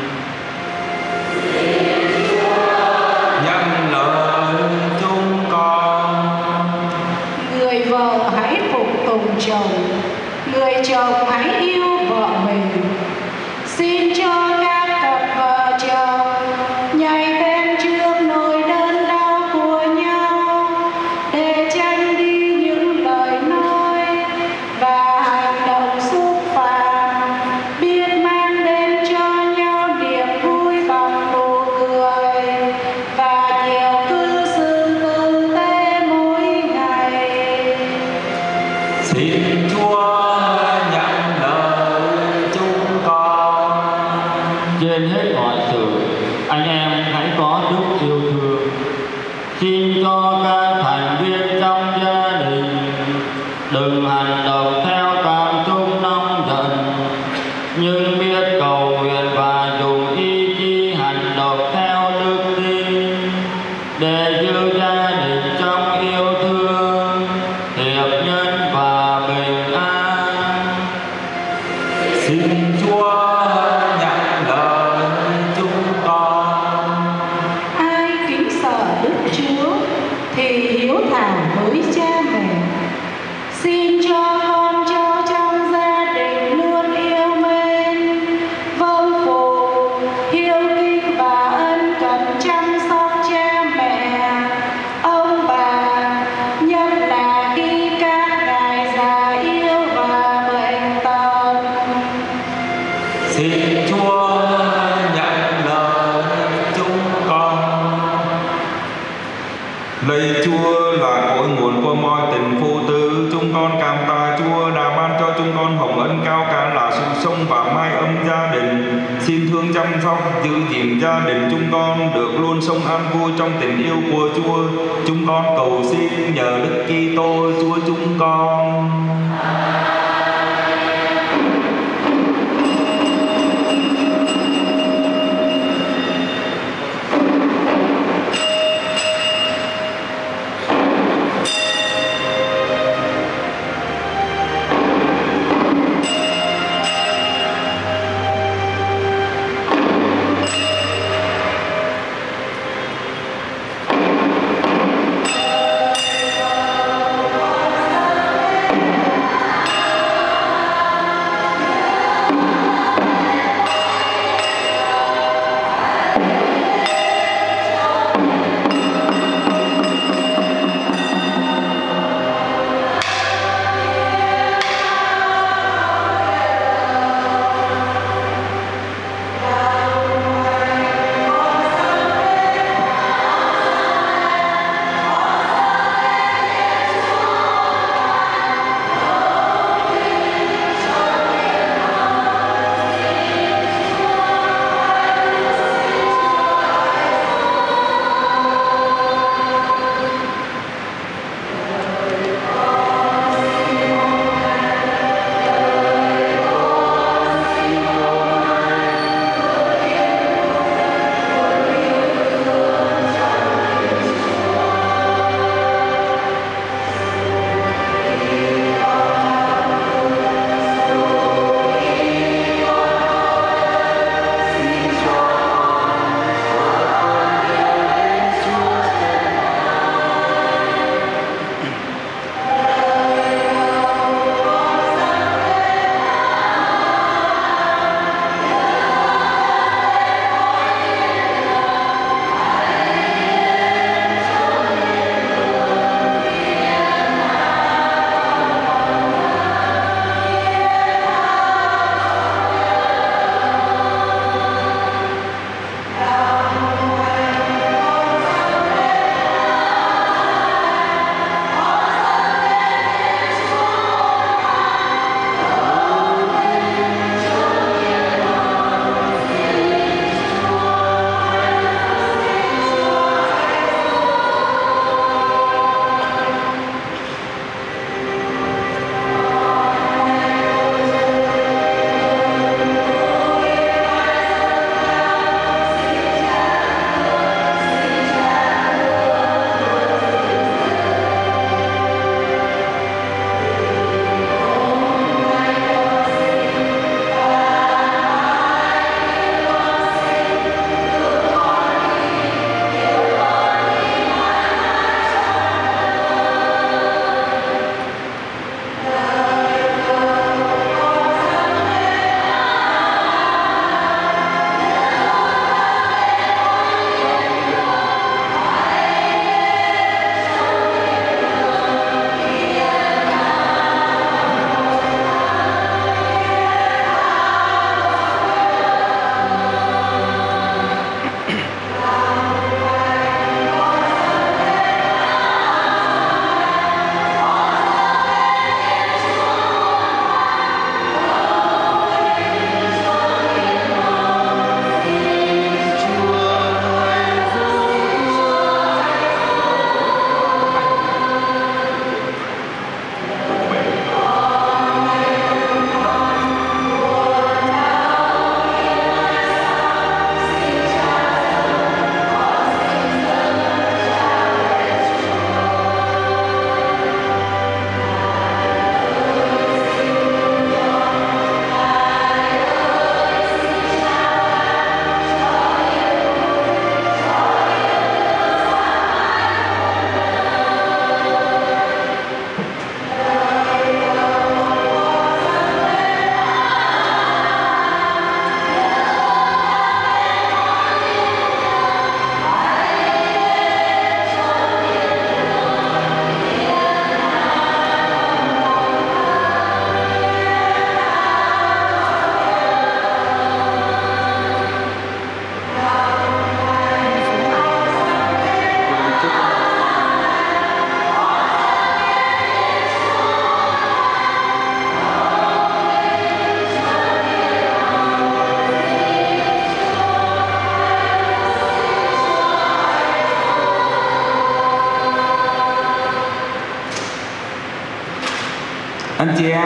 Nhân lời chúng con. Người vợ hãy phục tùng chồng, người chồng hãy yêu vợ mình. Xin cho các cặp vợ chồng nhảy bên trước nỗi đớn đau của nhau, để tránh đi những lời nói và hành động xúc phạm, biết mang đến cho nhau niềm vui bằng nụ cười và nhiều cư xử tử tế mỗi ngày. Xin Chúa nhận lời chúng con. Trên hết mọi sự, anh em hãy có đức yêu thương. Xin cho các thành viên trong gia đình đừng hành động theo cảm xúc nóng giận, nhưng biết cầu nguyện và dùng ý chí hành động theo đức tin, để giữ gia đình trong yêu thương, hiệp nhân và bình an. Xin Chúa nhận lời chúng con. Ai kính sợ Đức Chúa thì hiếu thảo với cha mẹ. Xin cho con cháu trong gia đình luôn yêu mến, vâng phục, hiếu kính và ân cần chăm sóc cha mẹ, ông bà, nhất là khi các ngài già yếu và bệnh tật. Xin Chúa nhận lời chúng con. Lạy Chúa là cội nguồn của mọi tình phụ tử, chúng con cảm tạ Chúa đã ban cho chúng con hồng ân cao cả là sự sống và mái ấm gia đình. Xin thương chăm sóc, giữ gìn gia đình chúng con được luôn sống an vui trong tình yêu của Chúa. Chúng con cầu xin nhờ Đức Kitô Chúa chúng con. Hãy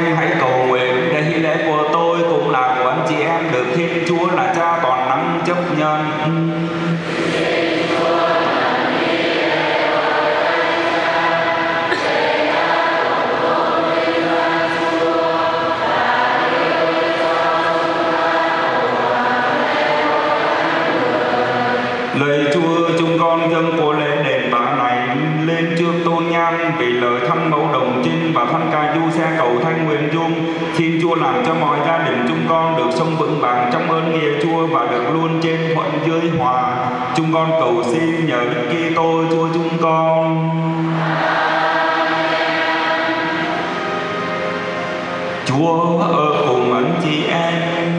em hãy cầu nguyện để hy lễ của tôi cũng là của anh chị em được Thiên Chúa là Cha toàn năng chấp nhận. Lạy Chúa, chúng con dâng của lễ đền bá này lên trước tôn nhan vì lời thân mẫu đồng trinh và thân ca du xe cầu thanh nguyện dung. Xin Chúa làm cho mọi gia đình chúng con được sống vững vàng trong ơn nghĩa Chúa và được luôn trên thuận dưới hòa. Chúng con cầu xin nhờ Đức Kitô Chúa chúng con. Chúa ở cùng anh chị em.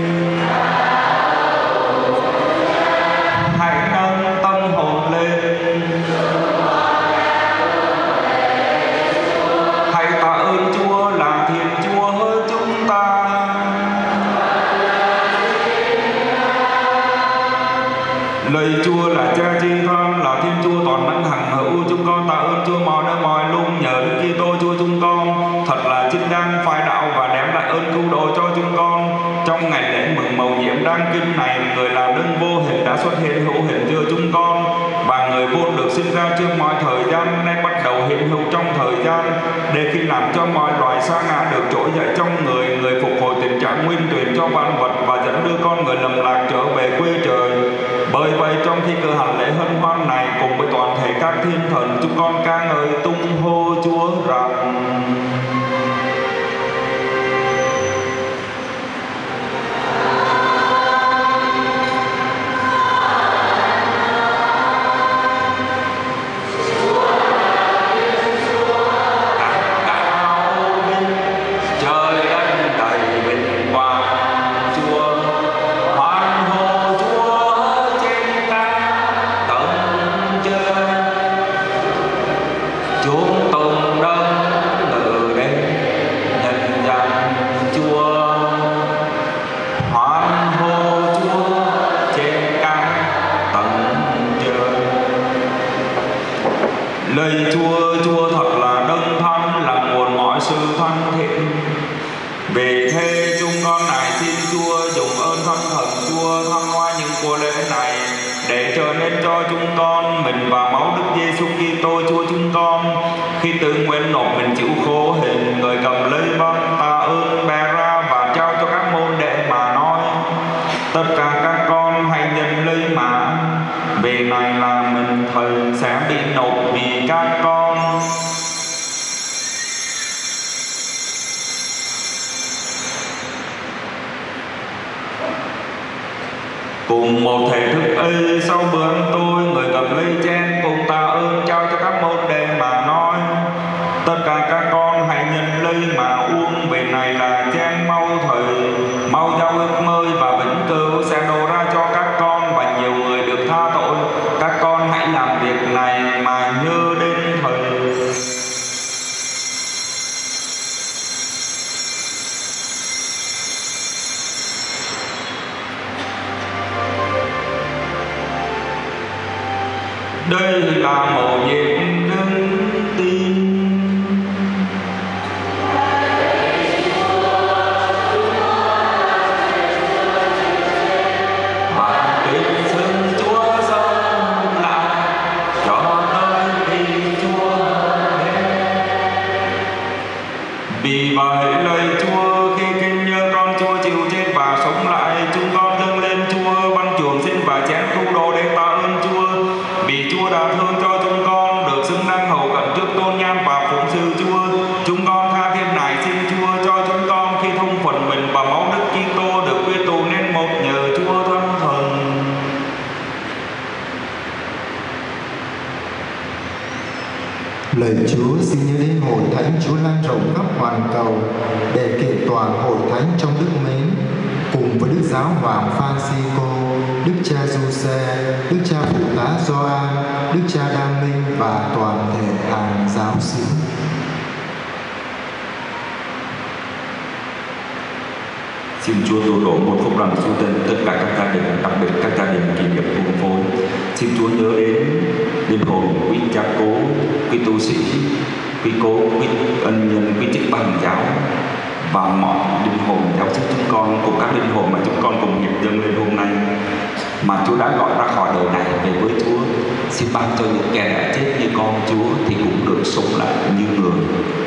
Lạy Chúa là Cha tri thân, là Thiên Chúa toàn năng hằng hữu, chúng con tạ ơn Chúa mọi nơi mọi lúc nhờ Đức Kitô Chúa chúng con thật là chính đáng phái đạo và đem lại ơn cứu độ cho chúng con. Trong ngày lễ mừng mầu nhiệm đáng kinh này, người làm đơn vô hình đã xuất hiện hữu hình giữa chúng con, và người vốn được sinh ra trước mọi thời gian nay bắt đầu hiện hữu trong thời gian, để khi làm cho mọi loài sa ngã được trỗi dậy trong người, người phục hồi tình trạng nguyên tuyển cho vạn vật và dẫn đưa con người lầm lạc trở về quê trời. Bởi vậy trong khi cử hành lễ hân hoan này cùng với toàn thể các thiên thần, chúng con ca ngợi tung hô Chúa rằng: Lạy Chúa, Chúa thật là đấng thân, là nguồn mọi sự thân thiện. Vì thế chúng con nài xin Chúa dùng ơn thân thần Chúa thăng hoa những của lễ này để trở nên cho chúng con mình và máu Đức Giêsu Kitô Chúa chúng con. Khi tự nguyện nộp mình chịu khổ hình, người cầm lấy băng tạ ơn bè ra và trao cho các môn đệ mà nói: tất cả các con hãy nhận lấy mà ăn, vì này là mình thầy sẽ bị nộp vì các con. Cùng một thể thức ấy, sau bữa ăn tôi, người cầm lấy chén cùng tạ ơn trao cho các môn đệ mà nói: tất cả các con hãy nhận lấy mà uống, vì này là chén mau thời mau giao ước mới và vĩnh cửu sẽ đổ ra cho các con, và nhiều người được tha tội. Các con hãy làm việc này mà nhớ đến thầy. Đây là mầu nhiệm đức tin. Vì vậy lời Chúa khi kinh nhớ con Chúa chịu chết và sống lại, chúng con dâng lên Chúa băng chuồng xin và chén cứu độ để tạ ơn Chúa, vì Chúa đã thương cho chúng con được xứng đáng hầu cận trước tôn nhan và phụng sự Chúa. Chúng con tha thiết nài xin Chúa cho chúng con khi thông phần mình và máu Đức Kitô được quy tụ nên một nhờ Chúa Thánh Thần. Lời Chúa xin nhớ đến hội thánh Chúa lan rộng khắp hoàn cầu để kiện toàn hội thánh trong đức mến, cùng với Đức Giáo Hoàng Francisco, Đức Cha Giuse, Đức Cha Phụ tá Gioan, Đức Cha Đam Minh và toàn thể hàng giáo sĩ. Xin Chúa tố đổ một phúc lành su tên tất cả các gia đình, đặc biệt các gia đình kỷ niệm cùng phối. Xin Chúa nhớ đến linh hồn quý cha cố, quý tu sĩ, quý cố, quý ân nhân, quý chức bằng giáo và mọi linh hồn giáo chức chúng con cùng các linh hồn mà chúng con cùng hiệp dâng lên hôm nay mà Chúa đã gọi ra khỏi đời này về với Chúa. Xin ban cho những kẻ đã chết như con Chúa thì cũng được sống lại như người.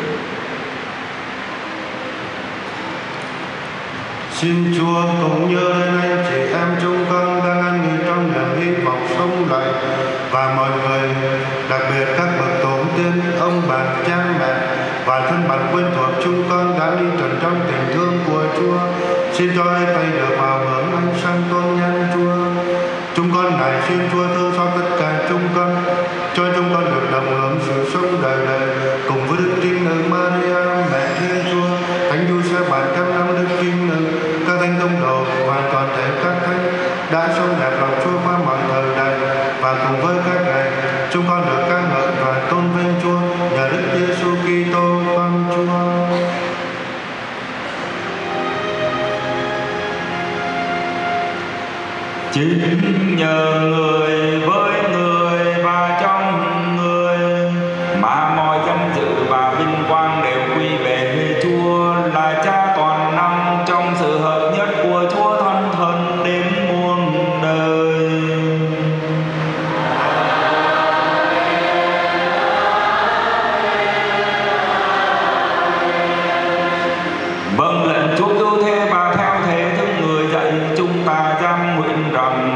Xin Chúa cũng nhớ đến anh chị em chúng con đang an nghỉ trong niềm hy vọng sống lại, và mọi người, đặc biệt các bậc tổ tiên, ông bà, cha mẹ và thân bạn quen thuộc chúng con đã đi trần trong tình thương của Chúa. Xin cho hai tay được vào hưởng ánh sáng tôn nhân Chúa. Chúng con này xin Chúa thương xót tất cả chúng con, cho chúng con được đồng hưởng sự sống đời đời cùng với Đức Trinh Nữ Maria, mẹ Thiên Chúa, Thánh Giuse bản trăm năm Đức Trinh Nữ, các thánh tông đồ và toàn thể các thánh đã sống đẹp lòng Chúa qua mọi thời đại, và cùng với các ngài chúng con được ca ngợi và tôn vinh Chúa nhờ Đức Giêsu Kitô con Chúa. Chính nhờ người với người và trong người mà mọi danh dự và vinh quang đều quy về Chúa là Cha toàn năng trong sự hợp nhất của Chúa thân thân đến muôn đời. Vâng lệnh Chúa cứu thế và theo thế thức người dạy chúng ta giam nguyện rằng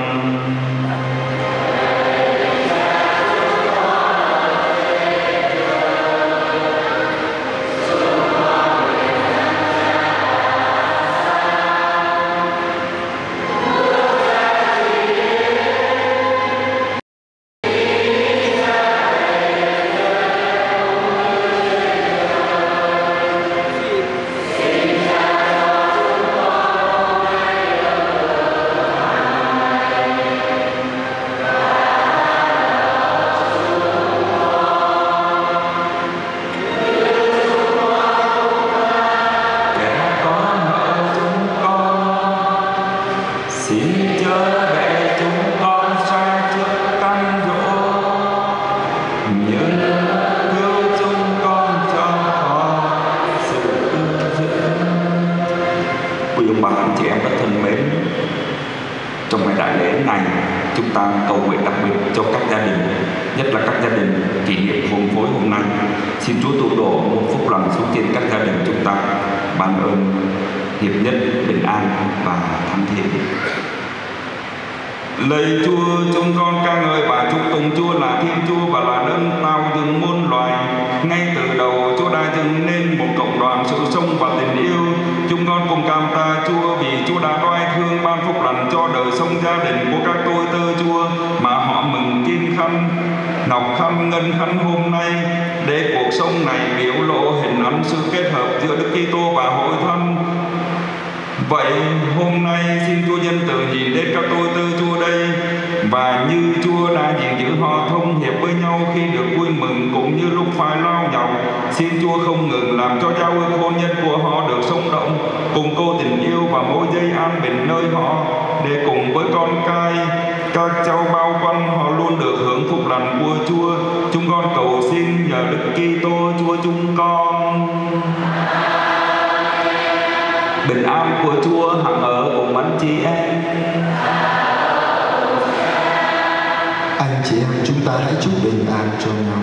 xin Chúa tụ độ một phúc lành xuống trên các gia đình chúng ta, ban ơn hiệp nhất, bình an và thánh thiện. Lạy Chúa, chúng con ca ngợi và chúc tụng Chúa là Thiên Chúa và là đấng tạo dựng muôn loài. Ngay từ đầu Chúa đã dựng nên một cộng đoàn sự sống và tình yêu. Chúng con cùng cảm tạ Chúa vì Chúa đã đoái thương ban phúc lành cho đời sống gia đình của các tôi tớ Chúa mà họ mừng kim khăn, ngọc khăn, ngân khăn hôm nay, để cuộc sống này biểu lộ hình ảnh sự kết hợp giữa Đức Kitô và hội thánh. Vậy hôm nay xin Chúa nhân từ nhìn đến các tôi tớ Chúa đây, và như Chúa đã gìn giữ họ thông hiệp với nhau khi được vui mừng cũng như lúc phải lao nhọc, xin Chúa không ngừng làm cho giao ước hôn nhân của họ được sống động, cùng cô tình yêu và mối dây an bình nơi họ, để cùng với con cái, các cháu bao quanh họ luôn được hưởng phúc lành của Chúa. Chúng con cầu xin nhờ Đức Kitô Chúa chúng con. Bình an của Chúa hằng ở cùng anh chị em. Anh chị em chúng ta hãy chúc bình an cho nhau.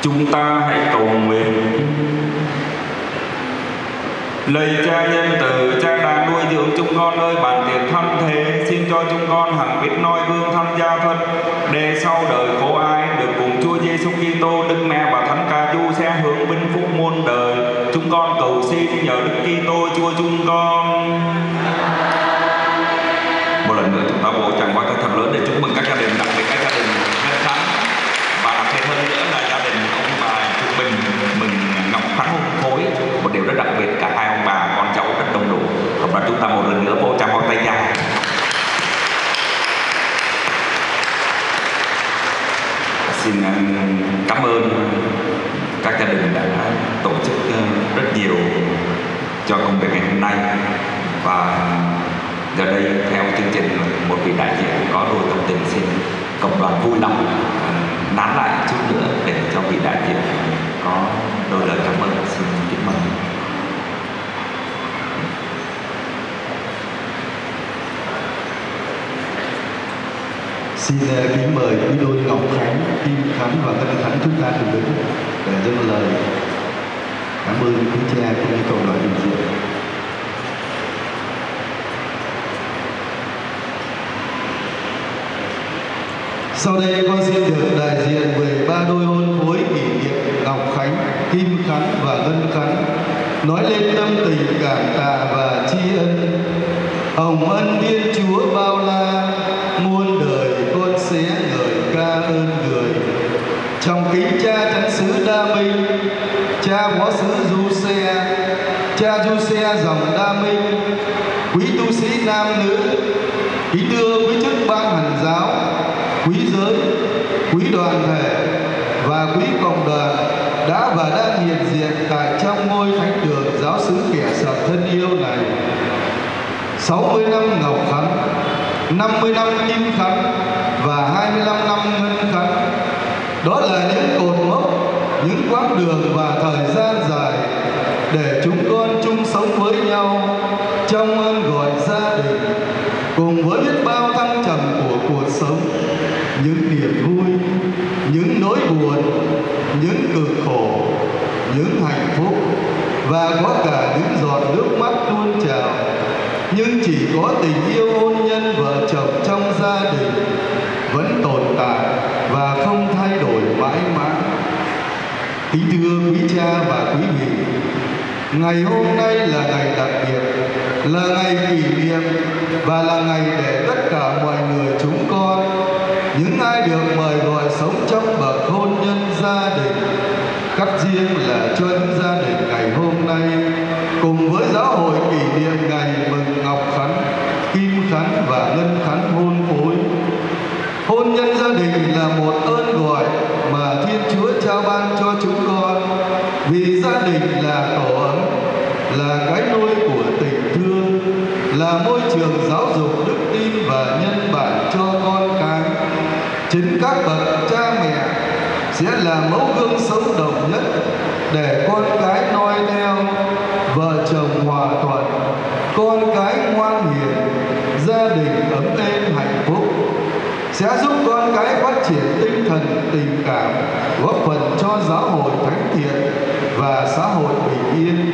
Chúng ta hãy cầu nguyện. Lạy Cha nhân từ, Cha đã nuôi dưỡng chúng con ơi bản tiện thân thế, xin cho chúng con hằng biết noi gương thân gia thân, để sau đời khổ ai được cùng Chúa Giêsu Kitô, Đức Mẹ và Thánh Ca Du sẽ hưởng vinh phúc muôn đời. Chúng con cầu xin nhờ Đức Kitô Chúa chúng con. Một lần nữa chúng ta vỗ tràng qua các thật lớn để chúc mừng các gia đình, đặc biệt các gia đình Ngân Khánh, và đặc biệt hơn nữa là gia đình ông bà Trung Bình mừng Ngọc Khánh hôn phối. Một điều rất đặc biệt, cả hai ông bà con cháu rất đông đủ. Và chúng ta một lần nữa vỗ tràng bằng tay dài. Xin cảm ơn các gia đình đã tổ chức rất nhiều cho công việc ngày hôm nay. Và giờ đây theo chương trình, một vị đại diện có đôi tâm tình xin cộng đoàn vui lòng nán lại chút nữa để cho vị đại diện có đôi lời cảm ơn. Xin kính mời. Xin kính mời quý đôi Ngọc Khánh, Kim Khánh và Ngân Khánh chúng ta cùng đứng để dâng lời cảm ơn quý cha cũng như cộng đoàn đại diện. Sau đây con xin được đại diện về ba đôi hôn phối kỷ niệm Ngọc Khánh, Kim Khánh và Ngân Khánh nói lên tâm tình cảm tạ và tri ân. Hồng ân Thiên Chúa bao la, muôn đời con sẽ ngợi ca ơn người. Trong kính cha Thánh sứ Đa Minh, cha phó sứ Du Xe, cha Du Xe dòng Đa Minh, quý tu sĩ nam nữ, kính thưa quý chức ban hành giáo, quý giới, quý đoàn thể và quý cộng đoàn đã và đang hiện diện tại trong ngôi thánh đường giáo xứ kẻ sập thân yêu này. sáu mươi năm Ngọc Khánh, năm mươi năm Kim Khánh và hai mươi lăm năm Ngân Khánh. Đó là những cột mốc, những quãng đường và thời gian dài để chúng con chung sống với nhau trong ơn gọi gia đình, cùng với biết bao thăng trầm của cuộc sống, những niềm vui, những nỗi buồn, những cực khổ, những hạnh phúc và có cả những giọt nước mắt tuôn trào. Nhưng chỉ có tình yêu hôn nhân vợ chồng trong gia đình vẫn tồn tại và không thay đổi mãi mãi. Kính thưa quý cha và quý vị, ngày hôm nay là ngày đặc biệt, là ngày kỷ niệm và là ngày để tất cả mọi người chúng con, những ai được mời gọi sống trong bậc hôn nhân gia đình, cắt riêng là cho những gia đình ngày hôm nay, cùng với giáo hội kỷ niệm ngày mừng Ngọc Khánh, Kim Khánh và Ngân Khánh hôn phối. Hôn nhân gia đình là một ơn gọi mà Thiên Chúa trao ban cho chúng con, vì gia đình là tổ ấm, là cái nôi của tình thương, là môi trường giáo dục đức tin và nhân bản cho con cái. Chính các bậc cha mẹ sẽ là mẫu gương sống đồng nhất để con cái noi theo, vợ chồng hòa thuận, con cái ngoan hiền, gia đình ấm êm hạnh phúc, sẽ giúp con cái phát triển tinh thần tình cảm, góp phần cho giáo hội thánh thiện và xã hội bình yên.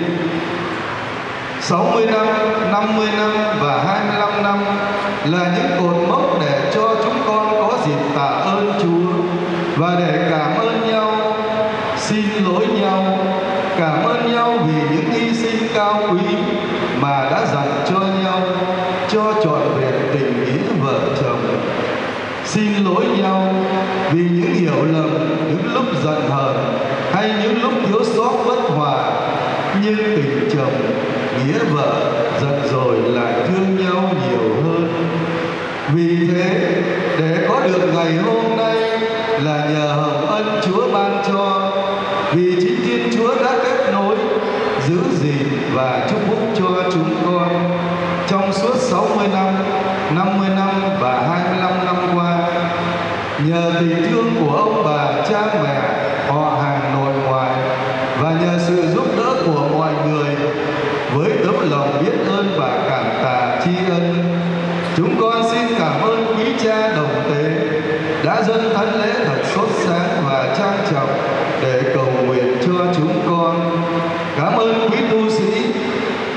sáu mươi năm, năm mươi năm và hai mươi lăm năm là những cột mốc để cho chúng con có dịp tạ ơn Chúa và để cảm ơn nhau, xin lỗi nhau, cảm ơn nhau vì những hy sinh cao quý mà đã dành cho nhau, cho trọn vẹn tình nghĩa vợ chồng. Xin lỗi nhau vì những hiểu lầm, những lúc giận hờn hay những lúc thiếu sót bất hòa, nhưng tình chồng, nghĩa vợ giận rồi lại thương nhau nhiều hơn. Vì thế, để có được ngày hôm nay là nhờ hồng ân Chúa ban cho, vì chính Thiên Chúa đã kết nối, giữ gìn và chúc phúc cho chúng con trong suốt sáu mươi năm, năm mươi năm và hai mươi lăm năm qua. Nhờ tình thương của ông bà, cha mẹ, họ hàng nội ngoại và nhờ sự giúp đỡ của mọi người, với tấm lòng biết ơn và cảm tạ tri ân, chúng con xin cảm ơn quý cha đồng tế đã dâng thánh lễ thật sốt sáng và trang trọng để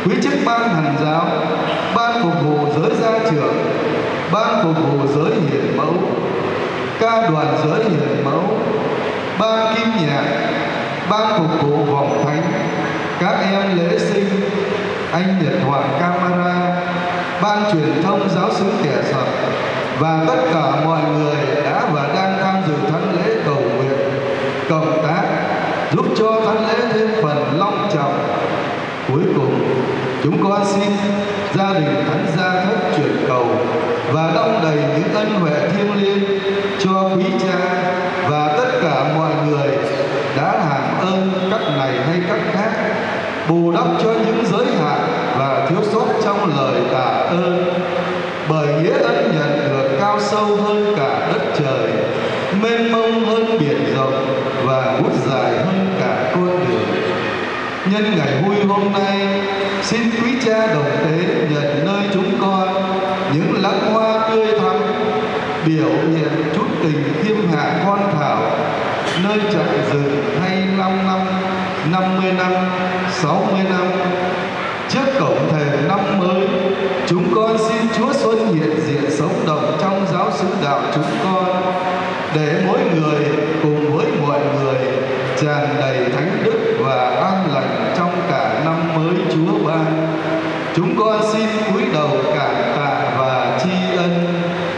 quý chức ban hành giáo, ban phục vụ giới gia trưởng, ban phục vụ giới hiền mẫu, ca đoàn giới hiền mẫu, ban kim nhạc, ban phục vụ vòng thánh, các em lễ sinh, anh Nhật Hoàng camera, ban truyền thông giáo xứ Kẻ Sập và tất cả mọi người đã và đang tham dự thánh lễ cầu nguyện, cộng tác giúp cho thánh lễ thêm phần long trọng. Cuối cùng, chúng con xin gia đình thánh gia thất chuyển cầu và đong đầy những ân huệ thiêng liêng cho quý cha và tất cả mọi người đã làm ơn các này hay các khác, bù đắp cho những giới hạn và thiếu sót trong lời tạ ơn, bởi nghĩa ân nhận được cao sâu hơn cả đất trời, mênh mông hơn biển rộng và ngút dài hơn cả con đường. Nhân ngày vui hôm nay, xin quý cha đồng tế nhận nơi chúng con những lãng hoa tươi thắm, biểu hiện chút tình khiêm hạ con thảo, nơi trại rừng hay năm năm, năm mươi năm, sáu mươi năm. Trước cổng thềm năm mới, chúng con xin Chúa Xuân hiện diện sống động trong giáo xứ đạo chúng con, để mỗi người cùng với mọi người tràn đầy thánh đức và an lành trong cả năm mới Chúa ban. Chúng con xin cúi đầu cảm tạ và tri ân.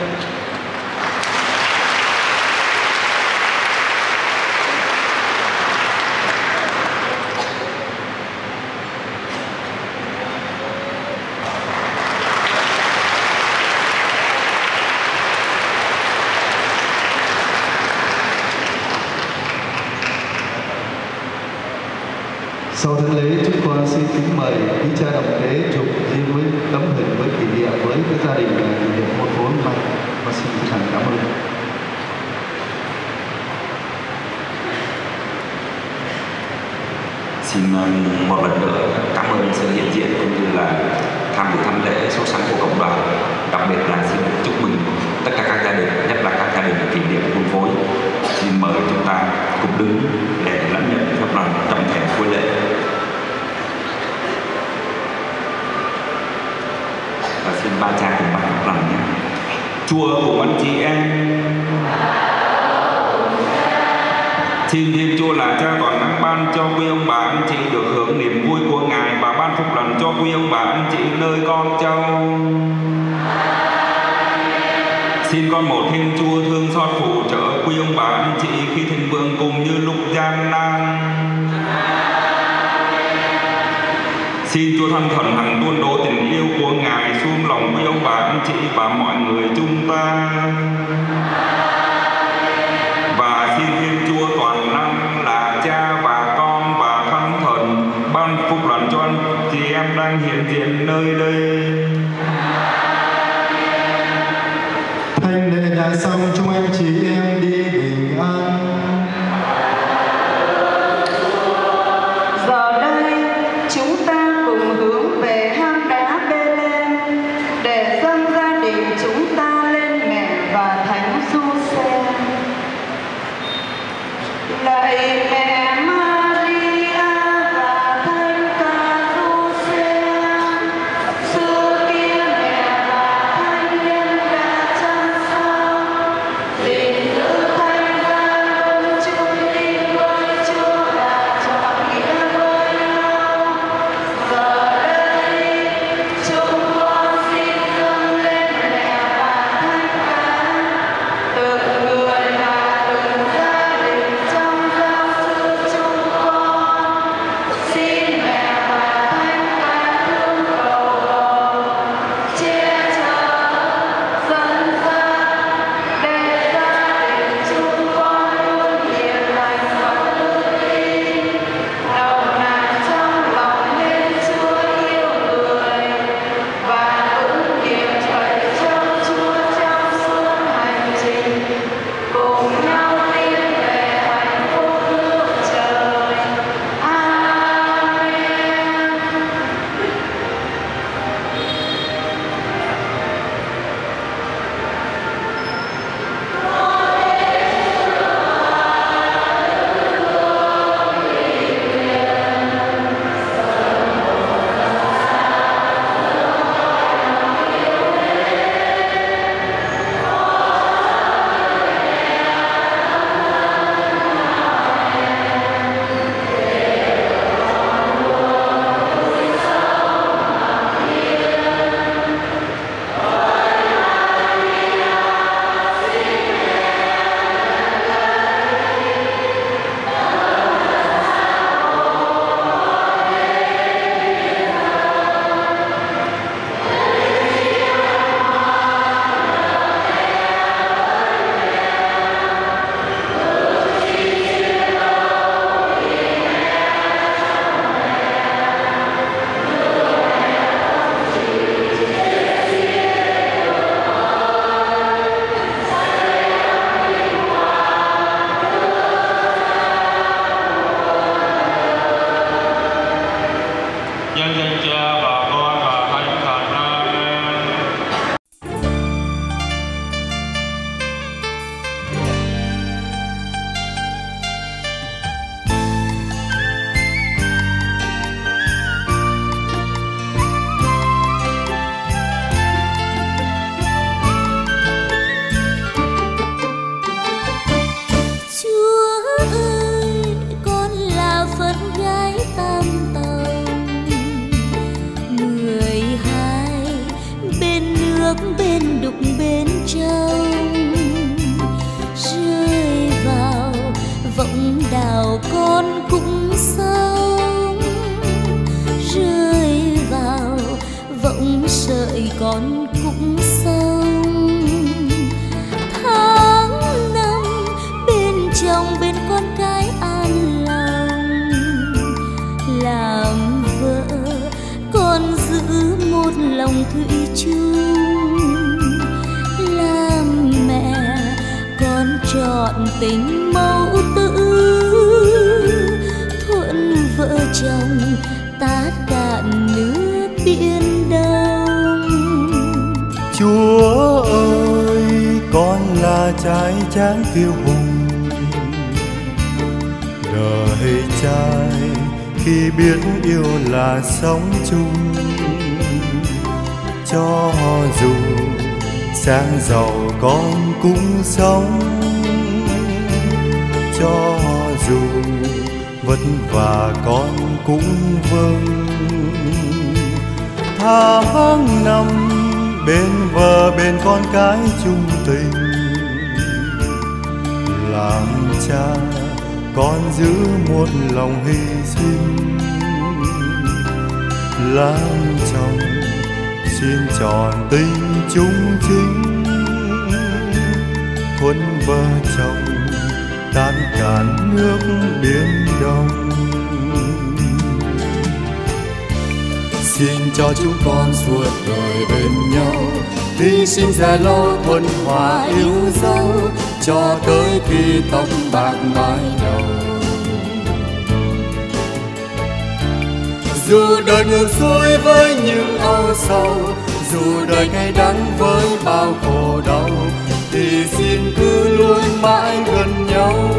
Sau thánh lễ, chúng con xin kính mời quý cha đồng tế chụp riêng với tấm hình với kỷ niệm với cái gia đình kỷ niệm một bốn năm và xin chân thành cảm ơn. Xin một lần nữa cảm ơn sự hiện diện cũng như là tham dự thánh lễ sốt sắng của cộng đoàn. Đặc biệt là xin chúc mừng tất cả các gia đình, nhất là các gia đình kỷ niệm hôn phối. Xin mời chúng ta cùng đứng để lãnh nhận phép lành trọng thể cuối lễ. Và xin ba cha cùng ban phép lành nhé. Chúa cùng anh chị em. Xin Thiên Chúa là Cha toàn năng ban cho quý ông bà anh chị được hưởng niềm vui của Ngài và ban phúc lành cho quý ông bà anh chị nơi con châu. Xin con một Thiên Chúa thương xót phụ trợ quý ông bà anh chị khi thịnh vượng cùng như lúc gian nan. Xin Chúa Thánh Thần hằng tuôn đổ tình yêu của Ngài xuống lòng quý ông bà anh chị và mọi người chúng ta. Và xin Thiên Chúa toàn năng là Cha và Con và Thánh Thần ban phúc lành cho anh chị em đang hiện diện nơi đây. Thánh lễ đã xong, chúng anh chị em đi bình an. Giờ đây chúng ta cùng hướng về hang đá Bê-lêm để dâng gia đình chúng ta lên mẹ và Thánh Giuse. Lạy mẹ Maria và Thánh Ca Giuse, xưa kia mẹ và Thánh Nhân đã chăm sóc tình nữ nước bên đục bên trong, rơi vào vọng đào con cũng sống, rơi vào vọng sợi con cũng sống. Tháng năm bên chồng bên con cái an lòng, làm vợ con giữ một lòng thủy chung, làm mẹ con trọn tình mẫu tử, thuận vợ chồng tát cạn nước biển đông. Chúa ơi, con là trai tráng kiêu hùng, đời trai khi biết yêu là sống chung, cho dù sang giàu con cũng sống, cho dù vất vả con cũng vâng. Tháng năm bên vợ bên con cái chung tình, làm cha con giữ một lòng hy sinh, làm chồng xin tròn tình chung chính, quân vợ chồng tan cạn nước biển đông. Xin cho chúng con suốt đời bên nhau, hy sinh dài lâu thuần hòa yêu dấu, cho tới khi tóc bạc mái đầu. Dù đời ngược xuôi với những âu sầu, dù đời cay đắng với bao khổ đau, thì xin cứ luôn mãi gần nhau.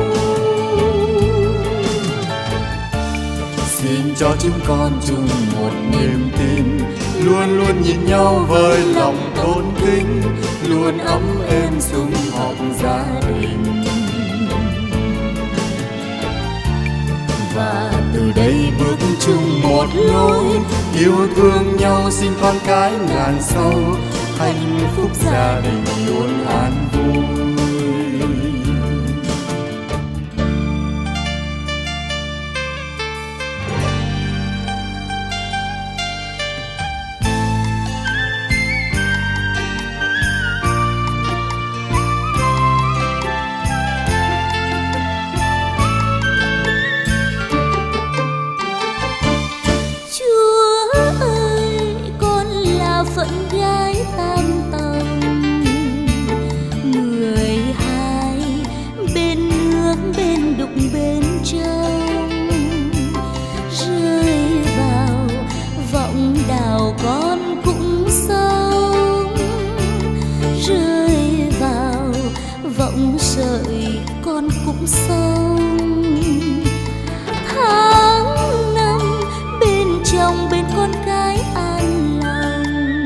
Xin cho chúng con chung một niềm tin, luôn luôn nhìn nhau với lòng tôn kính, luôn ấm êm sum họp gia đình. Và từ đây bước chung một lối, yêu thương nhau sinh con cái ngàn sau, hạnh phúc gia đình luôn an vui. Sợi con cũng sống. Tháng năm bên chồng bên con cái an lòng,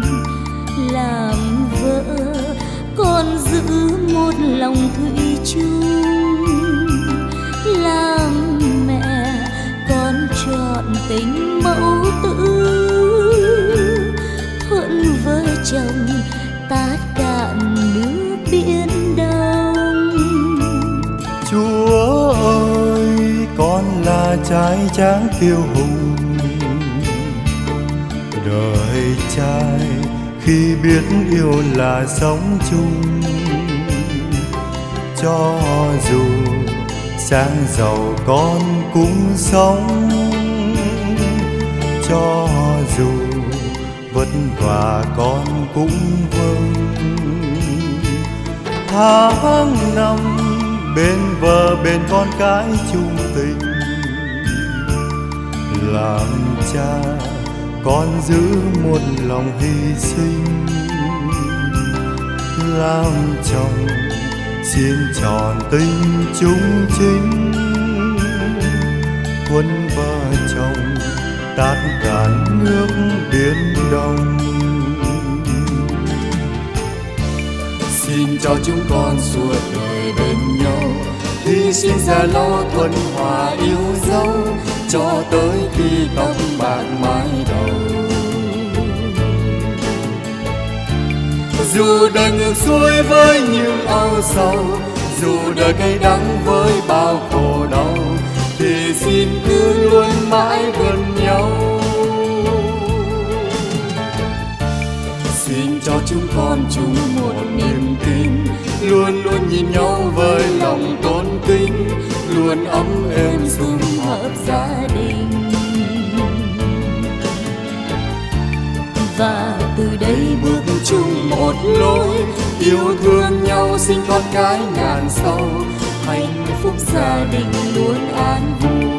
làm vợ con giữ một lòng thủy chung, làm mẹ con trọn tình mẫu tử, thuận vợ chồng tát cạn nước biển đông. Chúa ơi, con là trai tráng kiêu hùng, đời trai khi biết yêu là sống chung, cho dù sang giàu con cũng sống, cho dù vất vả con cũng vâng. Tháng năm bên vợ bên con cái chung tình, làm cha con giữ một lòng hy sinh, làm chồng xin tròn tình chung chính, quân vợ chồng tát cạn nước biển đông. Xin cho chúng con suốt đời bên nhau, hy sinh dài lâu thuần hòa yêu dấu, cho tới khi tóc bạc mái đầu. Dù đời ngược xuôi với những âu sầu, dù đời cay đắng với bao khổ đau, thì xin cứ luôn mãi gần nhau. Xin cho chúng con chung một niềm tin, luôn luôn nhìn nhau với lòng tôn kính, luôn ấm êm sum họp gia đình. Và từ đây bước chung một lối, yêu thương nhau sinh con cái ngàn sau, hạnh phúc gia đình luôn an vui.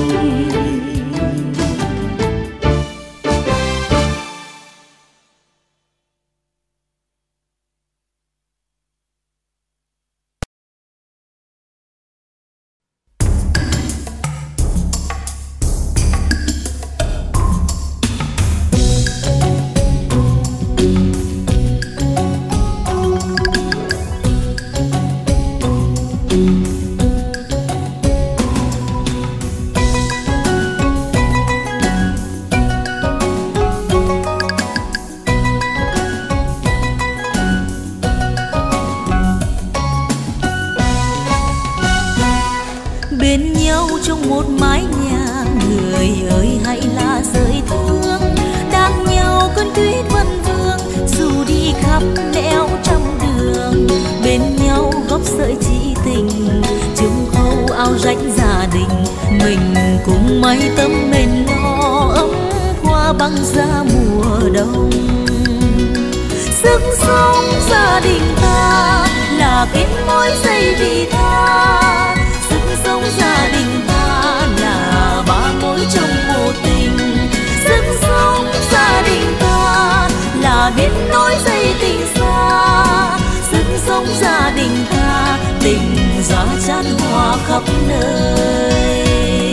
bên nhau trong một mái nhà, người ơi hãy là rơi thương, đang nhau cơn tuyết vân vương, dù đi khắp nẻo trăm đường, bên nhau góp sợi chỉ tình, chung khâu áo rách gia đình, mình cùng mái tấm mền lo ấm qua băng giá mùa đông. Sức sống gia đình ta là kết nối dây vị tha, sức sống gia đình ta là ba mối trong một tình, sức sống gia đình ta là kết nối dây tình xa, sức sống gia đình ta tình giá chan hòa khắp nơi.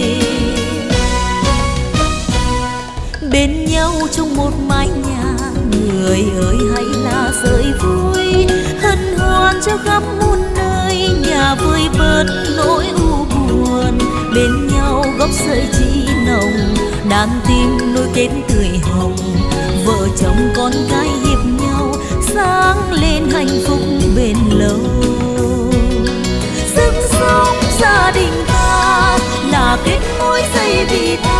Bên nhau trong một mái nhà, người ơi hãy là rơi vui, hân hoan cho khắp muôn nơi, nhà vơi bớt nỗi u buồn, bên nhau góp sợi chỉ nồng, đàn tim nối kết tươi hồng, vợ chồng con cái hiệp nhau, sáng lên hạnh phúc bền lâu. Sức sống gia đình ta là kết nối dây vị tha,